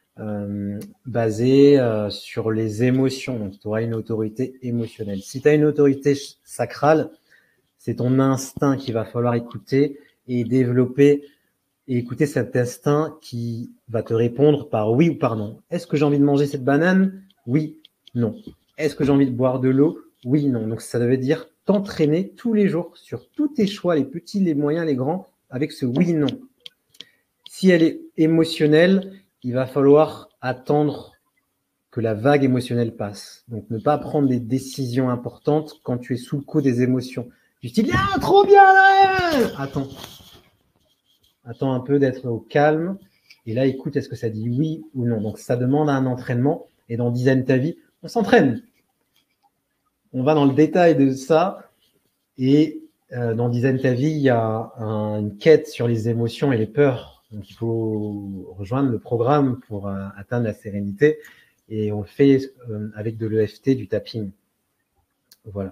basée sur les émotions. Donc, tu auras une autorité émotionnelle. Si tu as une autorité sacrale, c'est ton instinct qu'il va falloir écouter et développer et écouter cet instinct qui va te répondre par oui ou par non. Est-ce que j'ai envie de manger cette banane? Oui, non. Est-ce que j'ai envie de boire de l'eau? Oui, non. Donc, ça veut dire t'entraîner tous les jours sur tous tes choix, les petits, les moyens, les grands, avec ce oui-non. Si elle est émotionnelle, il va falloir attendre que la vague émotionnelle passe. Donc, ne pas prendre des décisions importantes quand tu es sous le coup des émotions. Du style, ah, trop bien, là. Attends un peu d'être au calme. Et là, écoute, est-ce que ça dit oui ou non? Donc, ça demande un entraînement. Et dans Design ta vie, on s'entraîne. On va dans le détail de ça. Et dans Design ta vie, il y a une quête sur les émotions et les peurs. Donc, il faut rejoindre le programme pour atteindre la sérénité. Et on le fait avec de l'EFT, du tapping. Voilà.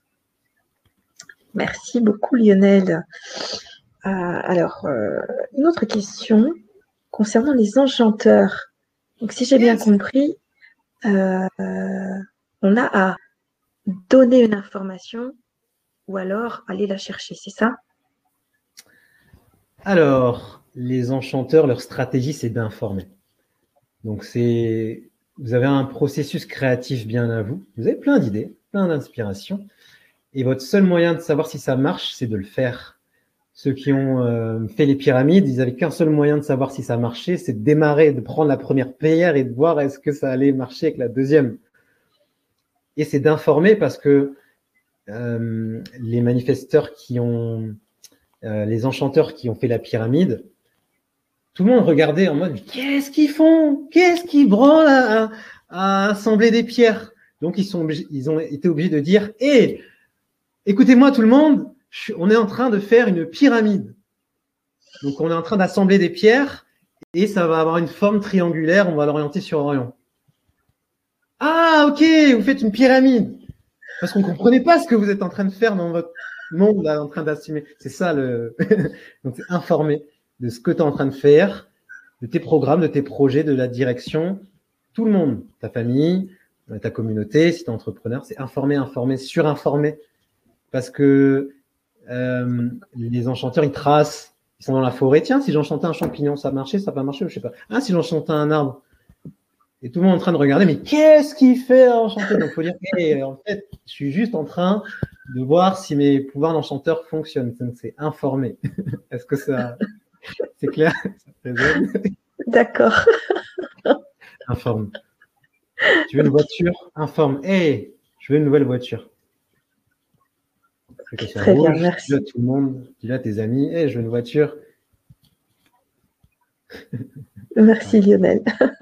Merci beaucoup, Lionel. Alors, une autre question concernant les enchanteurs. Donc, si j'ai bien compris, on a à donner une information ou alors aller la chercher, c'est ça? Alors, les enchanteurs, leur stratégie, c'est d'informer. Donc, vous avez un processus créatif bien à vous. Vous avez plein d'idées, plein d'inspirations. Et votre seul moyen de savoir si ça marche, c'est de le faire. Ceux qui ont fait les pyramides, ils n'avaient qu'un seul moyen de savoir si ça marchait, c'est de démarrer, de prendre la première pierre et de voir est-ce que ça allait marcher avec la deuxième. Et c'est d'informer parce que les manifesteurs les enchanteurs qui ont fait la pyramide, tout le monde regardait en mode qu'est-ce qu'ils font? Qu'est-ce qu'ils branlent à assembler des pierres? Donc ils ont été obligés de dire hé, écoutez-moi tout le monde, on est en train de faire une pyramide. Donc on est en train d'assembler des pierres et ça va avoir une forme triangulaire, on va l'orienter sur Orion. Ah ok, vous faites une pyramide. Parce qu'on ne comprenait pas ce que vous êtes en train de faire dans votre monde, là, en train d'assumer. C'est ça Donc c'est informer de ce que tu es en train de faire, de tes programmes, de tes projets, de la direction. Tout le monde, ta famille, ta communauté, si tu es entrepreneur, c'est informer, surinformer. Parce que les enchanteurs, ils tracent, ils sont dans la forêt. Tiens, si j'enchantais un champignon, ça marchait, ça va pas marcher, je sais pas. Ah, si j'enchantais un arbre. Et tout le monde est en train de regarder, mais qu'est-ce qu'il fait à enchanter? Donc, il faut dire, hey, en fait, je suis juste en train de voir si mes pouvoirs d'enchanteur fonctionnent. Donc, c'est informer. Est-ce que c'est clair? D'accord. Informe. Tu veux une voiture? Informe. Hey, je veux une nouvelle voiture. Très rouge, bien, merci. Dis-le à tout le monde, dis-le à tes amis, hey, je veux une voiture. Merci Lionel.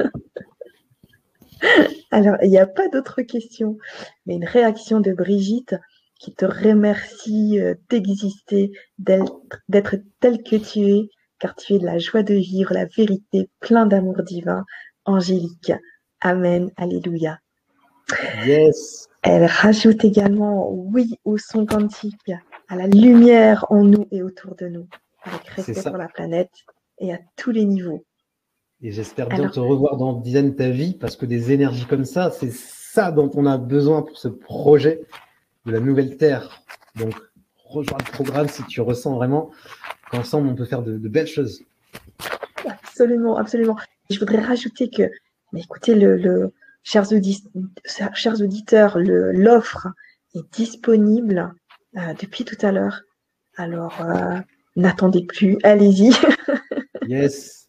Alors, il n'y a pas d'autres questions, mais une réaction de Brigitte qui te remercie d'exister, d'être tel que tu es, car tu es de la joie de vivre, la vérité, plein d'amour divin, angélique. Amen, alléluia. Yes. Elle rajoute également oui au son quantique, à la lumière en nous et autour de nous, avec respect pour la planète et à tous les niveaux. Et j'espère bien te revoir dans Design ta vie, parce que des énergies comme ça, c'est ça dont on a besoin pour ce projet. de la nouvelle terre. Donc, rejoins le programme si tu ressens vraiment qu'ensemble, on peut faire de belles choses. Absolument, absolument. Et je voudrais rajouter que, mais écoutez, chers auditeurs, l'offre est disponible depuis tout à l'heure. Alors, n'attendez plus, allez-y. Yes.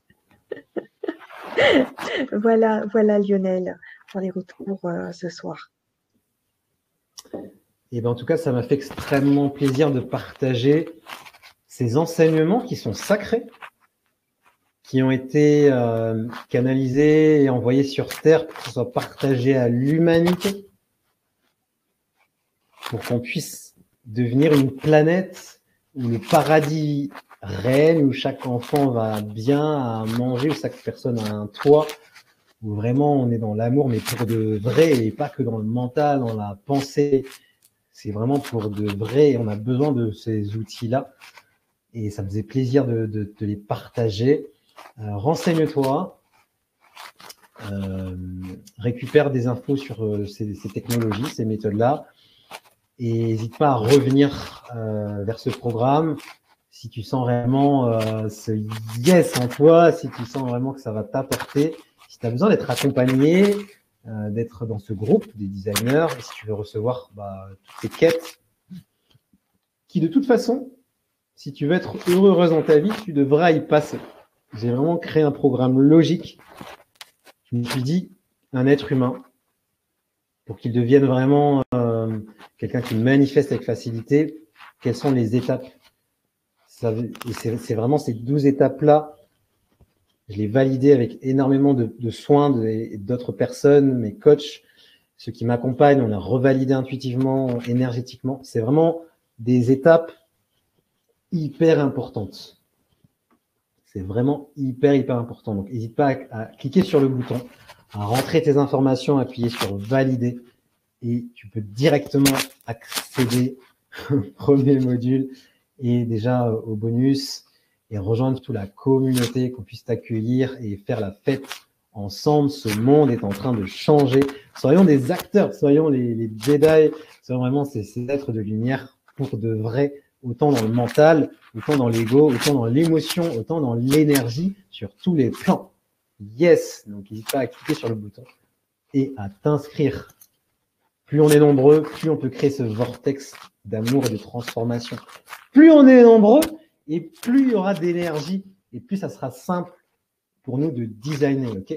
Voilà Lionel, pour les retours ce soir. Et ben, en tout cas, ça m'a fait extrêmement plaisir de partager ces enseignements qui sont sacrés, qui ont été canalisés et envoyés sur Terre pour que ce soit partagé à l'humanité, pour qu'on puisse devenir une planète où le paradis règne, où chaque enfant va bien à manger, où chaque personne a un toit, où vraiment on est dans l'amour, mais pour de vrai, et pas que dans le mental, dans la pensée. C'est vraiment pour de vrai, et on a besoin de ces outils-là. Et ça me faisait plaisir de les partager. Renseigne-toi, récupère des infos sur ces technologies, ces méthodes-là, et n'hésite pas à revenir vers ce programme si tu sens réellement ce yes en toi, si tu sens vraiment que ça va t'apporter, si tu as besoin d'être accompagné, d'être dans ce groupe des designers, et si tu veux recevoir toutes ces quêtes qui, de toute façon, si tu veux être heureuse dans ta vie, tu devras y passer. J'ai vraiment créé un programme logique. Je me suis dit, un être humain, pour qu'il devienne vraiment quelqu'un qui manifeste avec facilité, quelles sont les étapes? Et c'est vraiment ces 12 étapes-là. Je l'ai validé avec énormément de soins d'autres personnes, mes coachs, ceux qui m'accompagnent, on a revalidé intuitivement, énergétiquement. C'est vraiment des étapes hyper importantes. C'est vraiment hyper important. Donc, n'hésite pas à cliquer sur le bouton, à rentrer tes informations, appuyer sur valider et tu peux directement accéder au premier module et déjà au bonus et rejoindre toute la communauté, qu'on puisse t'accueillir et faire la fête ensemble. Ce monde est en train de changer. Soyons des acteurs, soyons les Jedi, soyons vraiment ces êtres de lumière pour de vrai, autant dans le mental, autant dans l'ego, autant dans l'émotion, autant dans l'énergie, sur tous les plans. Yes! Donc, n'hésite pas à cliquer sur le bouton et à t'inscrire. Plus on est nombreux, plus on peut créer ce vortex d'amour et de transformation. Plus on est nombreux, et plus il y aura d'énergie, et plus ça sera simple pour nous de designer, ok?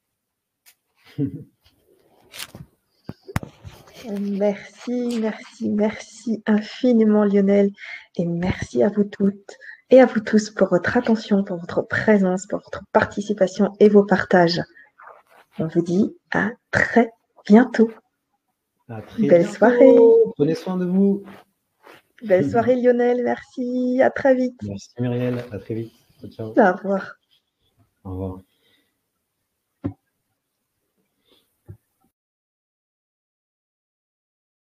Merci infiniment Lionel, et merci à vous toutes et à vous tous pour votre attention, pour votre présence, pour votre participation et vos partages. On vous dit à très bientôt. À très Belle bientôt. Soirée. Prenez soin de vous. Belle soirée Lionel, merci, à très vite. Merci Muriel, à très vite. Ciao. Au revoir. Au revoir.